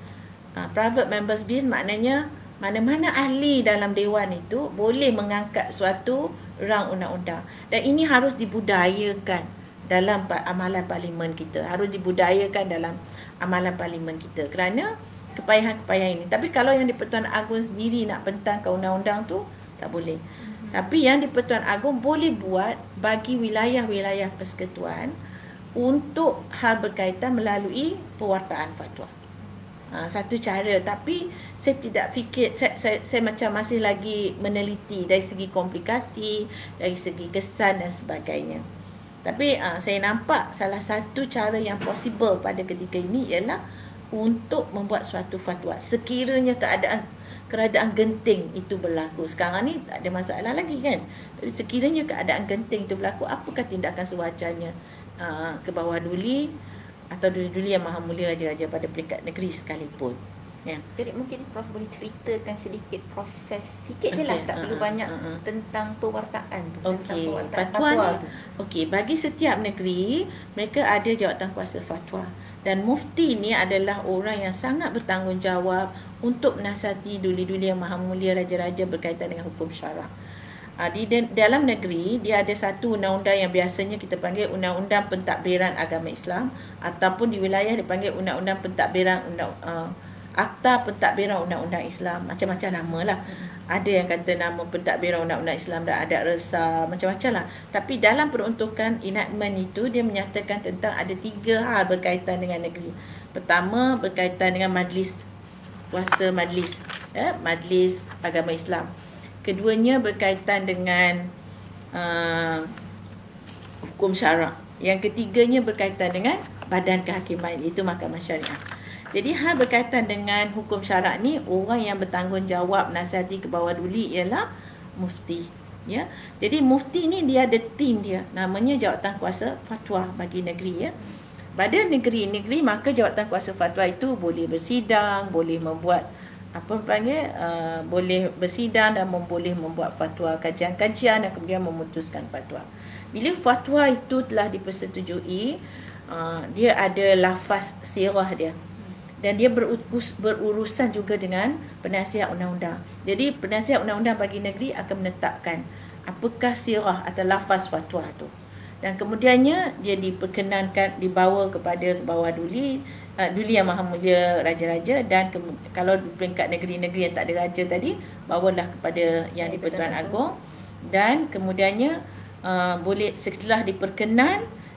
Uh, private members bill maknanya mana-mana ahli dalam dewan itu boleh mengangkat suatu rang undang-undang. Dan ini harus dibudayakan dalam amalan parlimen kita. Harus dibudayakan dalam amalan parlimen kita kerana kepayahan-kepayahan ini. Tapi kalau yang di-Pertuan Agong sendiri nak bentangkan undang-undang tu, tak boleh. Tapi yang di-Pertuan Agong boleh buat bagi wilayah-wilayah persekutuan untuk hal berkaitan melalui pewartaan fatwa. Ha, satu cara, tapi saya tidak fikir, saya, saya, saya macam masih lagi meneliti dari segi komplikasi, dari segi kesan dan sebagainya. Tapi ha, saya nampak salah satu cara yang possible pada ketika ini ialah untuk membuat suatu fatwa sekiranya keadaan keadaan genting itu berlaku. Sekarang ni tak ada masalah lagi kan. Jadi sekiranya keadaan genting itu berlaku, apakah tindakan sewajarnya uh, ke bawah duli atau duli-duli yang Maha Mulia Raja-Raja pada peringkat negeri sekalipun. Ya. Jadi mungkin Prof boleh ceritakan sedikit proses, sikit okay. je lah, tak uh, perlu banyak uh, uh. tentang pewartaan tu. Okey, fatwa ni. Okey, bagi setiap negeri mereka ada jawatan kuasa fatwa. Dan mufti ni adalah orang yang sangat bertanggungjawab untuk menasihati duli-duli yang Maha Mulia Raja-Raja berkaitan dengan hukum syarak. Ha, di dalam negeri, dia ada satu undang-undang yang biasanya kita panggil Undang-Undang Pentadbiran Agama Islam, ataupun di wilayah dipanggil Undang-Undang Pentadbiran Undang uh, Akta Pentadbiran Undang-Undang Islam. Macam-macam nama lah. Ada yang kata nama Pentadbiran Undang-Undang Islam dan adat resah, macam-macam lah. Tapi dalam peruntukan enactment itu, dia menyatakan tentang ada tiga hal berkaitan dengan negeri. Pertama, berkaitan dengan majlis, kuasa majlis, ya, majlis agama Islam. Keduanya berkaitan dengan uh, hukum syarak. Yang ketiganya berkaitan dengan badan kehakiman, iaitu Mahkamah Syariah. Jadi hal berkaitan dengan hukum syarak ni, orang yang bertanggungjawab nasihati ke bawah duli ialah mufti. Ya, jadi mufti ni dia ada tim dia, namanya jawatan kuasa fatwa bagi negeri. Ya, pada negeri-negeri maka jawatan kuasa fatwa itu boleh bersidang, boleh membuat apa panggil, uh, boleh bersidang dan boleh membuat fatwa, kajian-kajian dan kemudian memutuskan fatwa. Bila fatwa itu telah dipersetujui, uh, dia ada lafaz sirah dia. Dan dia berurus, berurusan juga dengan penasihat undang-undang. Jadi penasihat undang-undang bagi negeri akan menetapkan apakah sirah atau lafaz fatwa itu. Dan kemudiannya dia diperkenankan, dibawa kepada bawah duli, uh, duli yang Maha Mulia Raja-Raja, dan ke, kalau di peringkat negeri-negeri yang tak ada raja tadi, bawalah kepada yang di-Pertuan Agong. Dan kemudiannya uh, boleh setelah diperkenan,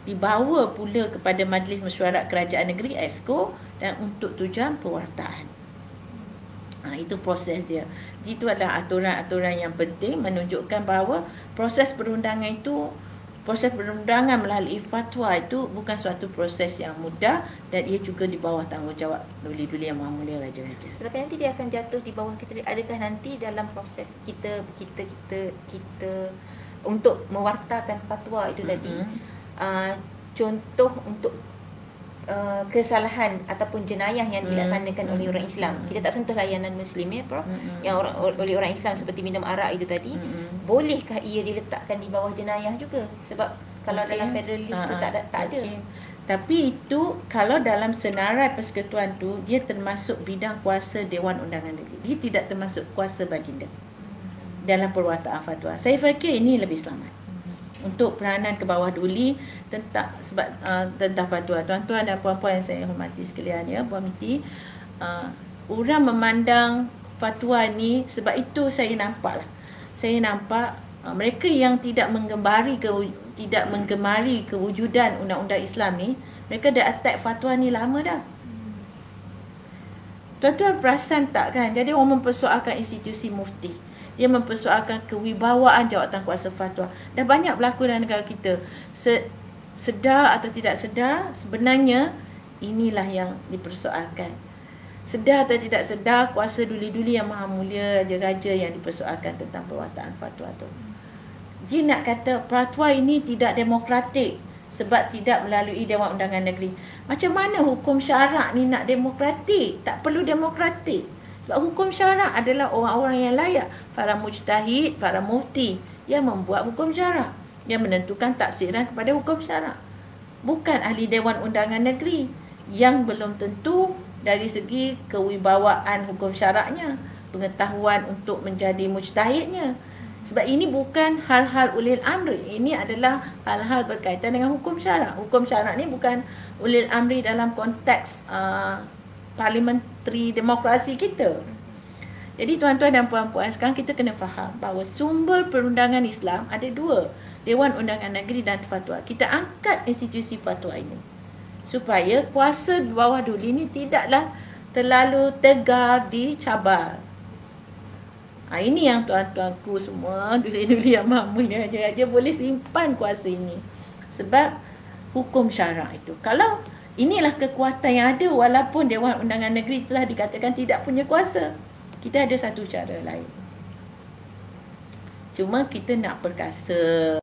dibawa pula kepada Majlis Mesyuarat Kerajaan Negeri Exco dan untuk tujuan pewartaan. Ha, itu proses dia. Itu adalah aturan-aturan yang penting menunjukkan bahawa proses perundangan itu, proses perundangan melalui fatwa itu bukan suatu proses yang mudah dan ia juga di bawah tanggungjawab Duli-Duli Yang Maha Mulia Raja-Raja. Tetapi nanti dia akan jatuh di bawah kita. Adakah nanti dalam proses kita kita kita kita untuk mewartakan fatwa itu mm-hmm. tadi uh, contoh untuk Uh, kesalahan ataupun jenayah yang Hmm. dilaksanakan Hmm. oleh orang Islam. Kita tak sentuh layanan Muslim ya, Prof. Hmm. Yang orang, oleh orang Islam seperti minum arak itu tadi, Hmm. bolehkah ia diletakkan di bawah jenayah juga? Sebab kalau Okay. dalam federalist tu Ha, tak ada tak ada. okay. Tapi itu kalau dalam senarai persekutuan tu dia termasuk bidang kuasa Dewan Undangan Negeri. Dia tidak termasuk kuasa baginda dalam perwataan fatwa. Saya fikir ini lebih selamat untuk peranan ke bawah duli tentang sebab uh, tentang fatwa. Tuan-tuan dan puan-puan yang saya hormati sekalian ya, Puan Miti, uh, orang memandang fatwa ni, sebab itu saya nampak lah. Saya nampak uh, mereka yang tidak menggemari ke tidak menggemari kewujudan undang-undang Islam ni, mereka dah attack fatwa ni lama dah. Tuan-tuan perasan tak kan? Jadi orang mempersoalkan institusi mufti. Dia mempersoalkan kewibawaan jawatan kuasa fatwa. Dah banyak berlaku dalam negara kita. Sedar atau tidak sedar, sebenarnya inilah yang dipersoalkan. Sedar atau tidak sedar, kuasa duli-duli yang maha mulia, raja-raja yang dipersoalkan tentang perwataan fatwa tu. Dia nak kata fatwa ini tidak demokratik sebab tidak melalui Dewan Undangan Negeri. Macam mana hukum syarak ni nak demokratik? Tak perlu demokratik. Sebab hukum syarak adalah orang-orang yang layak, para mujtahid, para mufti yang membuat hukum syarak, yang menentukan tafsiran kepada hukum syarak. Bukan ahli Dewan Undangan Negeri yang belum tentu dari segi kewibawaan hukum syaraknya, pengetahuan untuk menjadi mujtahidnya. Sebab ini bukan hal-hal ulil amri, ini adalah hal-hal berkaitan dengan hukum syarak. Hukum syarak ni bukan ulil amri dalam konteks uh, parliamentary demokrasi kita. Jadi tuan-tuan dan puan-puan, sekarang kita kena faham bahawa sumber perundangan Islam ada dua, Dewan Undangan Negeri dan fatwa. Kita angkat institusi fatwa ini supaya kuasa di bawah duli ini tidaklah terlalu tegar dicabar. Ha, ini yang tuan-tuanku semua, duli-duli yang maha mulia raja-raja boleh simpan kuasa ini. Sebab hukum syarak itu, kalau inilah kekuatan yang ada walaupun Dewan Undangan Negeri telah dikatakan tidak punya kuasa, kita ada satu cara lain. Cuma kita nak perkasa.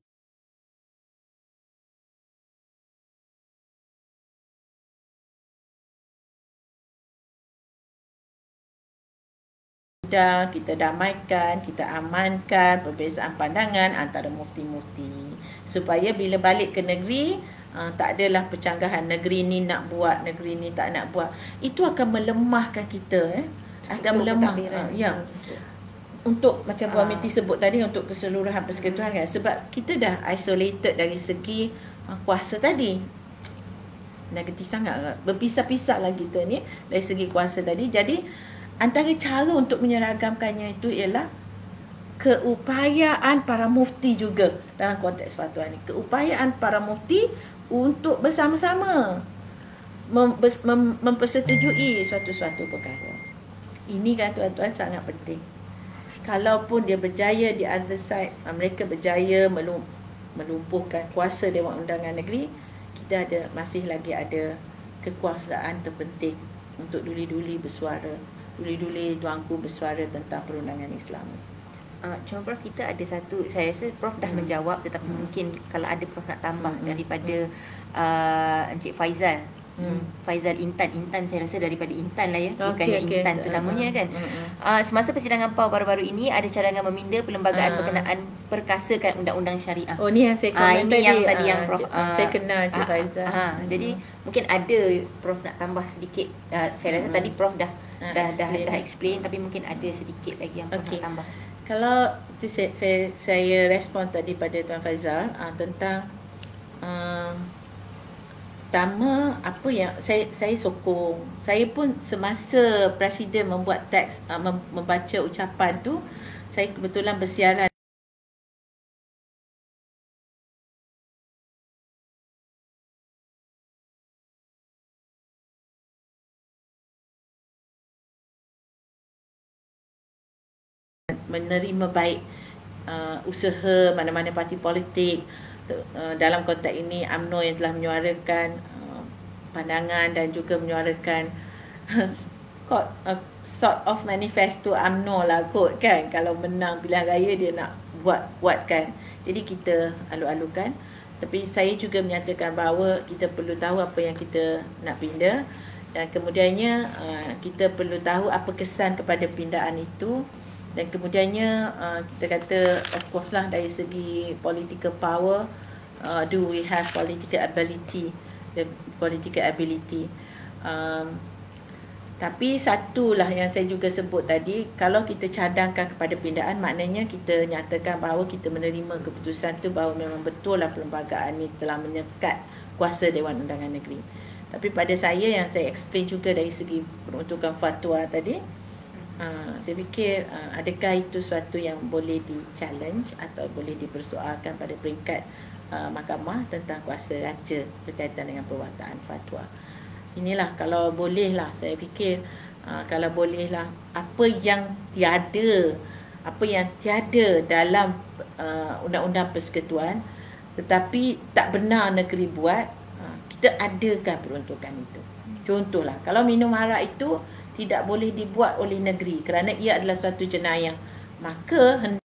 Kita damaikan, kita amankan perbezaan pandangan antara mufti-mufti supaya bila balik ke negeri, uh, tak adalah percanggahan negeri ni nak buat, negeri ni tak nak buat. Itu akan melemahkan kita, eh akan melemah uh, ya. Untuk macam Puan Miti sebut tadi, untuk keseluruhan persekutuan kan, sebab kita dah isolated dari segi uh, kuasa tadi. Negatif sangat, berpisah-pisah lah kita ni dari segi kuasa tadi. Jadi antara cara untuk menyeragamkannya itu ialah keupayaan para mufti juga dalam konteks fatwa ni. Keupayaan para mufti untuk bersama-sama mem- mem- mempersetujui suatu-suatu perkara. Ini kan tuan-tuan sangat penting. Kalaupun dia berjaya di other side, mereka berjaya melum- melumpuhkan kuasa Dewan Undangan Negeri, kita ada masih lagi ada kekuasaan terpenting untuk duli-duli bersuara. Duli-duli tuanku bersuara tentang perundangan Islam. Uh, cuma Prof, kita ada satu, saya rasa Prof dah hmm. menjawab, tetapi hmm. mungkin kalau ada Prof nak tambah hmm. daripada uh, Encik Faizal. Hmm. Faizal Intan, Intan saya rasa daripada Intan lah ya, okay, bukannya okay. Intan tu namanya kan. Uh, semasa persidangan P A U baru-baru ini ada cadangan meminda perlembagaan uh. berkenaan perkasakan undang-undang syariah. Oh ni yang saya komen uh, ini tadi. yang tadi uh, yang Prof uh, saya kenal Encik uh, Faizal. Uh, uh, hmm. Jadi mungkin ada Prof nak tambah sedikit. Uh, saya rasa hmm. tadi Prof dah uh, dah, dah dah explain, tapi mungkin ada sedikit lagi yang Prof okay. nak tambah. Kalau tu saya, saya saya respon tadi pada Tuan Faizal uh, tentang uh, pertama, apa yang saya saya sokong. Saya pun semasa Presiden membuat teks, uh, membaca ucapan tu, saya kebetulan bersiaran menerima baik uh, usaha mana-mana parti politik. Uh, dalam konteks ini U M N O yang telah menyuarakan uh, pandangan dan juga menyuarakan uh, sort of manifesto U M N O lah kot kan. Kalau menang pilihan raya dia nak buat buatkan. Jadi kita alu-alukan. Tapi saya juga menyatakan bahawa kita perlu tahu apa yang kita nak pindah, dan kemudiannya uh, kita perlu tahu apa kesan kepada pindaan itu, dan kemudiannya uh, kita kata of course lah dari segi political power, uh, do we have political ability, the political ability. Um, Tapi satulah yang saya juga sebut tadi, kalau kita cadangkan kepada pindaan, maknanya kita nyatakan bahawa kita menerima keputusan tu bahawa memang betul lah perlembagaan ini telah menyekat kuasa Dewan Undangan Negeri. Tapi pada saya yang saya explain juga dari segi peruntukan fatwa tadi, uh, saya fikir uh, adakah itu suatu yang boleh di-challenge atau boleh dipersoalkan pada peringkat uh, mahkamah tentang kuasa raja berkaitan dengan perwataan fatwa. Inilah kalau bolehlah, saya fikir uh, kalau bolehlah apa yang tiada, apa yang tiada dalam uh, undang-undang persekutuan tetapi tak benar negeri buat, uh, kita adakan peruntukan itu. Contohlah, kalau minum arak itu tidak boleh dibuat oleh negeri kerana ia adalah suatu jenayah, maka hendak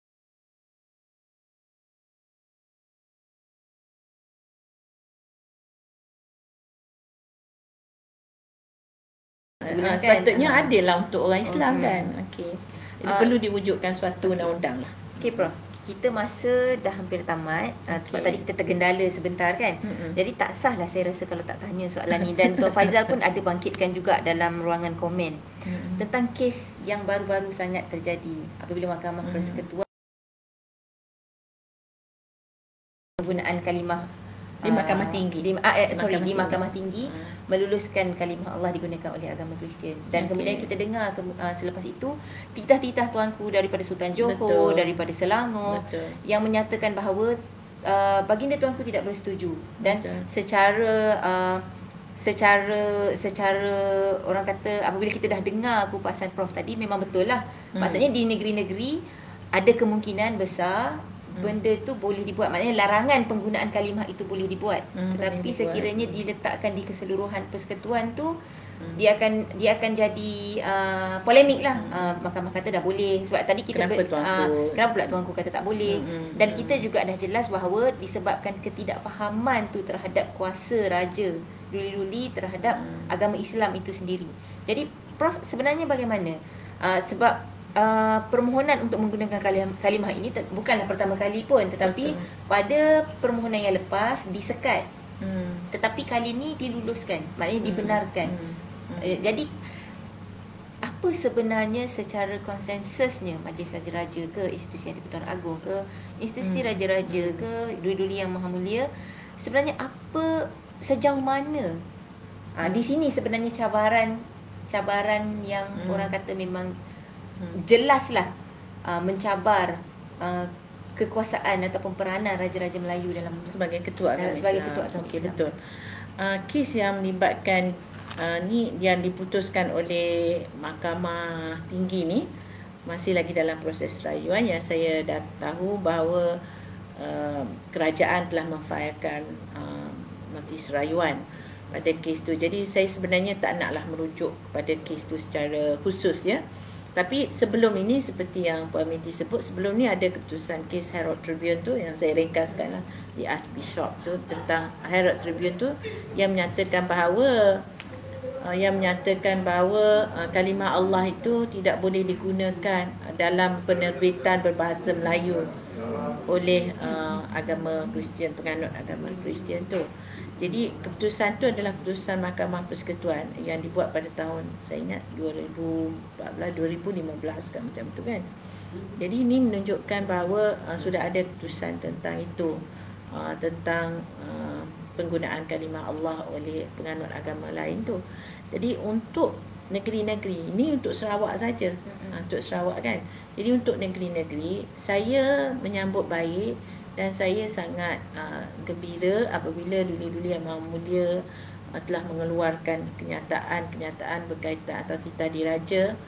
Uh, sepatutnya uh, adil lah untuk orang Islam uh, kan. Okey. Jadi uh, perlu diwujudkan suatu okay. undang-undang lah. Okey Prof. Kita masa dah hampir tamat. Uh, okay. Tadi kita tergendala sebentar kan. Mm-hmm. Jadi tak sah lah saya rasa kalau tak tanya soalan ni. Dan Tuan Faizal pun ada bangkitkan juga dalam ruangan komen. Mm-hmm. Tentang kes yang baru-baru sangat terjadi. Apabila Mahkamah mm-hmm. Persekutuan penggunaan kalimah di Mahkamah Tinggi. Di, ah, eh, sorry, Mahkamah di Mahkamah Tinggi, Tinggi hmm. meluluskan kalimah Allah digunakan oleh agama Kristian. Dan okay. kemudian kita dengar ke, uh, selepas itu titah-titah tuanku daripada Sultan Johor, Betul. daripada Selangor Betul. yang menyatakan bahawa uh, baginda tuanku tidak bersetuju. Dan Betul. secara uh, secara secara orang kata apabila kita dah dengar kupasan Prof tadi, memang betul lah. Hmm. Maksudnya di negeri-negeri ada kemungkinan besar benda tu boleh dibuat, maknanya larangan penggunaan kalimah itu boleh dibuat. Hmm, tetapi boleh sekiranya dibuat. diletakkan di keseluruhan persekutuan tu, hmm. dia akan dia akan jadi uh, polemik lah. Hmm. Uh, mahkamah kata dah boleh. Sebab tadi kita kenapa, ber, uh, kenapa pula tuanku kata tak boleh. Hmm. Dan kita juga dah jelas bahawa disebabkan ketidakfahaman tu terhadap kuasa raja duli-duli terhadap hmm. agama Islam itu sendiri. Jadi Prof sebenarnya bagaimana? Uh, sebab Uh, permohonan untuk menggunakan kalimah, kalimah ini te- bukanlah pertama kali pun, tetapi Betul. pada permohonan yang lepas disekat. Hmm. Tetapi kali ini diluluskan, maknanya hmm. dibenarkan. Hmm. Hmm. Uh, jadi apa sebenarnya secara konsensusnya Majlis Raja-Raja ke Institusi Yang-di-Pertuan Agong ke Institusi hmm. Raja-Raja hmm. ke Duli-Duli Yang Maha Mulia, sebenarnya apa, sejauh mana uh, di sini sebenarnya cabaran cabaran yang hmm. orang kata memang jelaslah uh, mencabar uh, kekuasaan ataupun peranan Raja-Raja Melayu dalam sebagai ketua agama sebagai ketua agama okay, betul. Uh, kes yang melibatkan uh, ni yang diputuskan oleh Mahkamah Tinggi ni masih lagi dalam proses rayuan. Yang saya dah tahu bahawa uh, kerajaan telah memfailkan uh, notis rayuan pada kes tu. Jadi saya sebenarnya tak naklah merujuk kepada kes tu secara khusus ya. Tapi sebelum ini, seperti yang Puan Minty sebut, sebelum ni ada keputusan kes Herald Tribune tu yang saya ringkaskan lah, di Archbishop tu, tentang Herald Tribune tu yang menyatakan bahawa uh, yang menyatakan bahawa uh, kalimah Allah itu tidak boleh digunakan dalam penerbitan berbahasa Melayu oleh uh, agama Kristian, penganut agama Kristian tu. Jadi keputusan tu adalah keputusan Mahkamah Persekutuan yang dibuat pada tahun, saya ingat dua ribu empat belas dua ribu lima belas kan, macam tu kan. Jadi ini menunjukkan bahawa uh, sudah ada keputusan tentang itu, uh, tentang uh, penggunaan kalimah Allah oleh penganut agama lain tu. Jadi untuk negeri-negeri, ini untuk Sarawak saja, uh, untuk Sarawak kan. Jadi untuk negeri-negeri, saya menyambut baik dan saya sangat uh, gembira apabila Duli-Duli Yang Maha Mulia uh, telah mengeluarkan kenyataan-kenyataan berkaitan atau titah diraja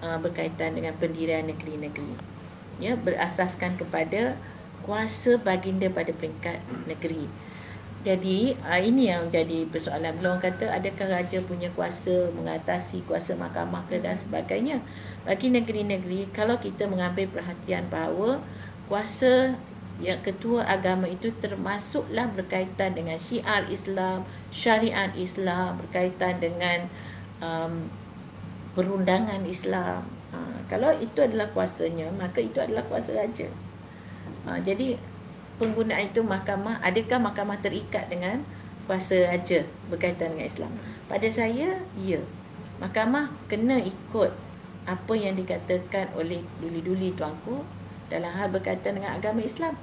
uh, berkaitan dengan pendirian negeri-negeri. Ya, berasaskan kepada kuasa baginda pada peringkat negeri. Jadi uh, ini yang jadi persoalan. Bila orang kata adakah raja punya kuasa mengatasi kuasa mahkamah ke dan sebagainya. Bagi negeri-negeri, kalau kita mengambil perhatian bahawa kuasa yang ketua agama itu termasuklah berkaitan dengan syiar Islam, syariat Islam, berkaitan dengan um, perundangan Islam. Uh, kalau itu adalah kuasanya, maka itu adalah kuasa raja. Uh, jadi penggunaan itu mahkamah, adakah mahkamah terikat dengan kuasa raja berkaitan dengan Islam? Pada saya, ya. Mahkamah kena ikut apa yang dikatakan oleh duli-duli tuanku dalam hal berkaitan dengan agama Islam.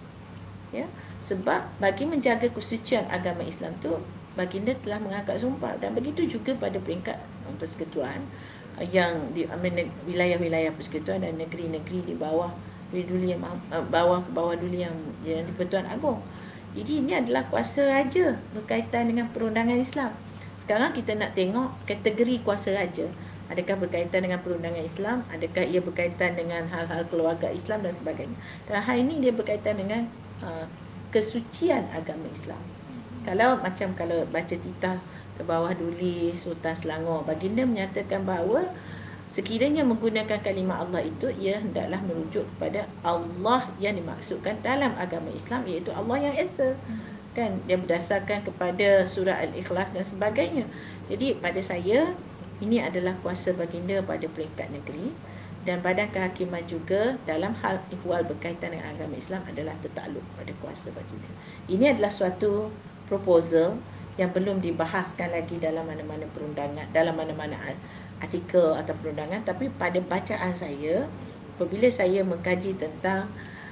Ya, sebab bagi menjaga kesucian agama Islam tu, baginda telah mengangkat sumpah, dan begitu juga pada peringkat persekutuan yang di wilayah-wilayah persekutuan dan negeri-negeri di bawah duli yang bawah ke bawah duli yang, yang di Pertuan Agong. Jadi ini adalah kuasa raja berkaitan dengan perundangan Islam. Sekarang kita nak tengok kategori kuasa raja. Adakah berkaitan dengan perundangan Islam? Adakah ia berkaitan dengan hal-hal keluarga Islam dan sebagainya? Dan hal ini dia berkaitan dengan uh, kesucian agama Islam. Kalau macam kalau baca titah ke bawah duli Sultan Selangor, baginda menyatakan bahawa sekiranya menggunakan kalimah Allah itu, ia hendaklah merujuk kepada Allah yang dimaksudkan dalam agama Islam, iaitu Allah yang Esa. Kan, dia berdasarkan kepada surah Al-Ikhlas dan sebagainya. Jadi pada saya, ini adalah kuasa baginda pada peringkat negeri, dan badan kehakiman juga dalam hal ihwal berkaitan dengan agama Islam adalah tertakluk pada kuasa baginda. Ini adalah suatu proposal yang belum dibahaskan lagi dalam mana-mana perundangan, dalam mana-mana artikel atau perundangan, tapi pada bacaan saya, apabila saya mengkaji tentang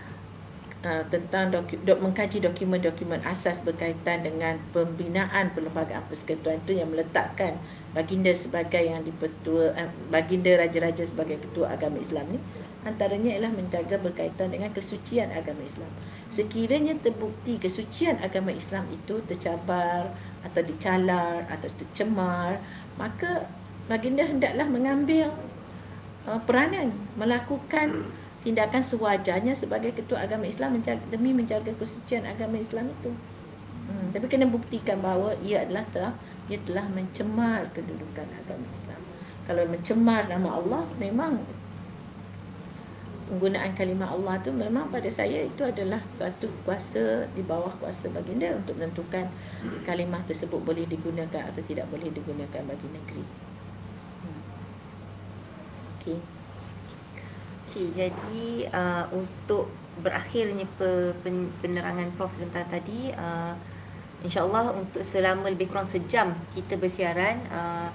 uh, tentang doku, dok, mengkaji dokumen-dokumen asas berkaitan dengan pembinaan perlembagaan persekutuan itu yang meletakkan baginda sebagai yang dipetua, uh, baginda raja-raja sebagai ketua agama Islam ni, antaranya ialah menjaga berkaitan dengan kesucian agama Islam. Sekiranya terbukti kesucian agama Islam itu tercabar atau dicalar atau tercemar, maka baginda hendaklah mengambil uh, peranan, melakukan tindakan sewajarnya sebagai ketua agama Islam menjaga, demi menjaga kesucian agama Islam itu. Hmm, tapi kena buktikan bahawa ia adalah telah ia telah mencemar kedudukan agama Islam. Kalau mencemar nama Allah, memang penggunaan kalimah Allah tu memang pada saya itu adalah suatu kuasa di bawah kuasa baginda untuk menentukan kalimah tersebut boleh digunakan atau tidak boleh digunakan bagi negeri. Okey. Okey, jadi uh, untuk berakhirnya pe, pen, penerangan Prof sebentar tadi, uh, insya-Allah untuk selama lebih kurang sejam kita bersiaran, uh,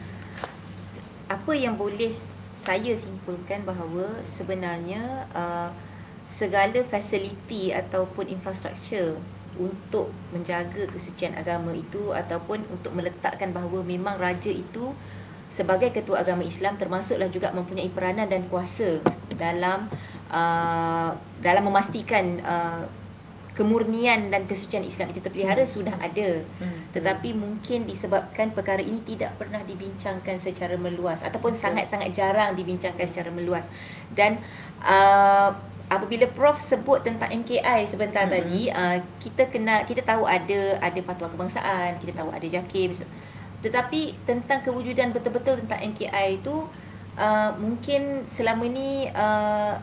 apa yang boleh saya simpulkan bahawa sebenarnya uh, segala fasiliti ataupun infrastruktur untuk menjaga kesucian agama itu ataupun untuk meletakkan bahawa memang raja itu sebagai ketua agama Islam termasuklah juga mempunyai peranan dan kuasa dalam uh, dalam memastikan uh, kemurnian dan kesucian Islam itu terpelihara, sudah ada. Tetapi mungkin disebabkan perkara ini tidak pernah dibincangkan secara meluas ataupun sangat-sangat jarang dibincangkan secara meluas. Dan uh, apabila Prof sebut tentang M K I sebentar hmm. tadi, uh, kita kena kita tahu ada ada fatwa kebangsaan, kita tahu ada JAKIM. Tetapi tentang kewujudan betul-betul tentang M K I itu uh, mungkin selama ni uh,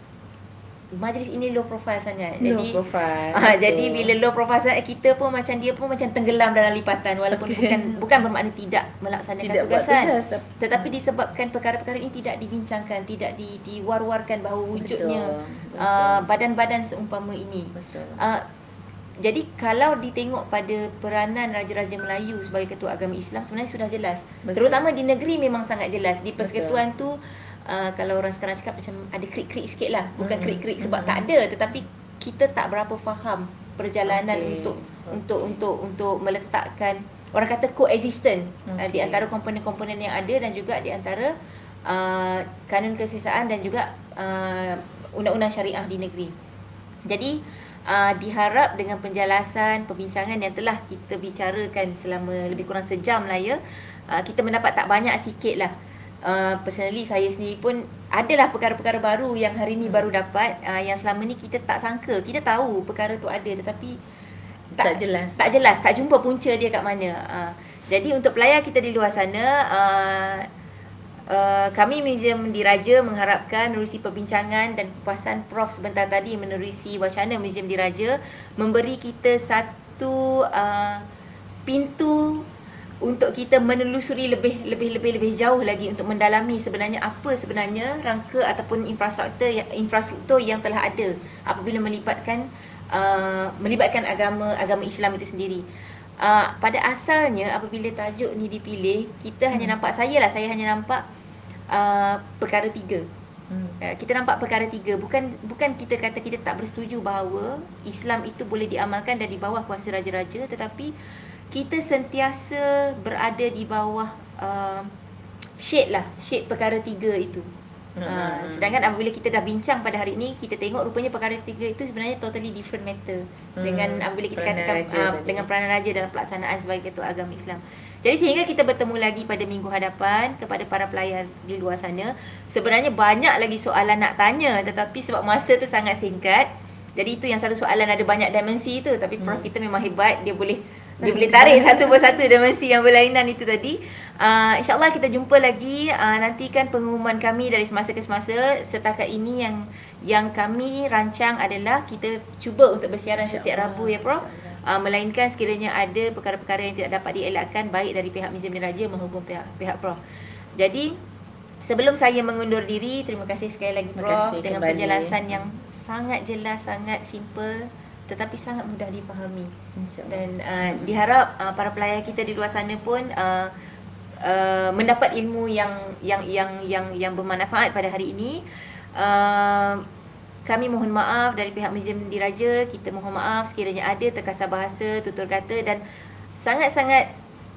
majlis ini low profile sangat. Low Jadi profile. Ah, jadi bila low profile sangat, kita pun macam dia pun macam tenggelam dalam lipatan, walaupun okay. bukan bukan bermakna tidak melaksanakan tidak tugasan. Tugas, tetapi disebabkan perkara-perkara ini tidak dibincangkan, tidak di, diwar-warkan bahawa wujudnya betul, betul. Uh, badan-badan seumpama ini. Betul. Uh, jadi kalau ditengok pada peranan Raja-Raja Melayu sebagai ketua agama Islam, sebenarnya sudah jelas. Betul. Terutama di negeri memang sangat jelas. Di persekutuan tu Uh, kalau orang sekarang cakap macam ada krik-krik sikit lah. Bukan mm-hmm. krik-krik sebab mm-hmm. tak ada, tetapi kita tak berapa faham perjalanan okay. untuk okay. untuk untuk untuk meletakkan, orang kata coexistent okay. uh, di antara komponen-komponen yang ada dan juga di antara uh, kanun kesesaan dan juga uh, undang-undang syariah di negeri. Jadi uh, diharap dengan penjelasan perbincangan yang telah kita bicarakan selama lebih kurang sejam lah ya, uh, kita mendapat tak banyak sikit lah uh, personally saya sendiri pun adalah perkara-perkara baru yang hari ni baru dapat, uh, yang selama ni kita tak sangka. Kita tahu perkara tu ada tetapi tak, tak jelas. Tak jelas, tak jumpa punca dia kat mana. Uh, jadi untuk pelayar kita di luar sana, uh, uh, kami Museum Diraja mengharapkan menerusi perbincangan dan kupasan Prof sebentar tadi menerusi wacana Museum Diraja memberi kita satu uh, pintu untuk kita menelusuri lebih lebih lebih lebih jauh lagi untuk mendalami sebenarnya apa sebenarnya rangka ataupun infrastruktur yang, infrastruktur yang telah ada apabila melibatkan uh, melibatkan agama agama Islam itu sendiri. Uh, pada asalnya apabila tajuk ni dipilih, kita hmm. hanya nampak, saya lah saya hanya nampak uh, perkara tiga. Hmm. Uh, kita nampak perkara tiga, bukan bukan kita kata kita tak bersetuju bahawa Islam itu boleh diamalkan dan di bawah kuasa raja-raja, tetapi kita sentiasa berada di bawah uh, shade lah, shade perkara tiga itu. Hmm. Uh, sedangkan apabila kita dah bincang pada hari ini, kita tengok rupanya perkara tiga itu sebenarnya totally different matter hmm. dengan apabila kita peranan katakan raja uh, dengan peranan raja dalam pelaksanaan sebagai ketua agama Islam. Jadi sehingga kita bertemu lagi pada minggu hadapan kepada para pelayar di luar sana. Sebenarnya banyak lagi soalan nak tanya, tetapi sebab masa tu sangat singkat, jadi itu yang satu soalan ada banyak dimensi tu. Tapi Prof hmm. kita memang hebat, dia boleh dia boleh tarik satu persatu dimensi yang berlainan itu tadi. Uh, InsyaAllah kita jumpa lagi. Uh, nantikan pengumuman kami dari semasa ke semasa. Setakat ini yang yang kami rancang adalah kita cuba untuk bersiaran setiap Rabu ya Prof. Uh, melainkan sekiranya ada perkara-perkara yang tidak dapat dielakkan baik dari pihak Museum Diraja maupun pihak, pihak Prof. Jadi sebelum saya mengundur diri, terima kasih sekali lagi Prof dengan kembali. Penjelasan yang sangat jelas, sangat simple tetapi sangat mudah difahami. Dan uh, diharap uh, para pelayar kita di luar sana pun uh, uh, mendapat ilmu yang yang yang yang yang bermanfaat pada hari ini. Uh, kami mohon maaf dari pihak Museum Diraja, kita mohon maaf sekiranya ada terkasar bahasa, tutur kata dan sangat-sangat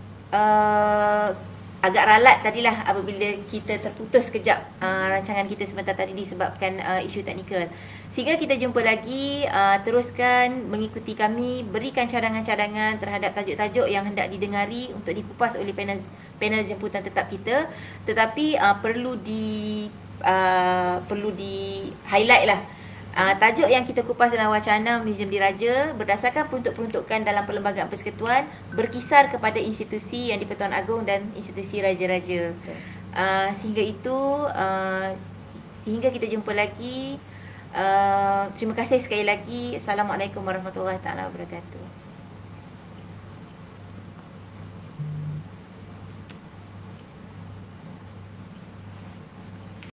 uh, agak ralat tadilah apabila kita terputus sekejap uh, rancangan kita sebentar tadi disebabkan uh, isu teknikal. Sehingga kita jumpa lagi, uh, teruskan mengikuti kami, berikan cadangan-cadangan terhadap tajuk-tajuk yang hendak didengari untuk dikupas oleh panel panel jemputan tetap kita. Tetapi uh, perlu di uh, perlu di highlight lah. Uh, tajuk yang kita kupas dalam wacana Museum Diraja berdasarkan peruntuk-peruntukan dalam Perlembagaan Persekutuan berkisar kepada institusi yang di-Pertuan Agong dan institusi raja-raja. Uh, sehingga itu, uh, sehingga kita jumpa lagi. Uh, terima kasih sekali lagi. Assalamualaikum warahmatullahi taala wabarakatuh.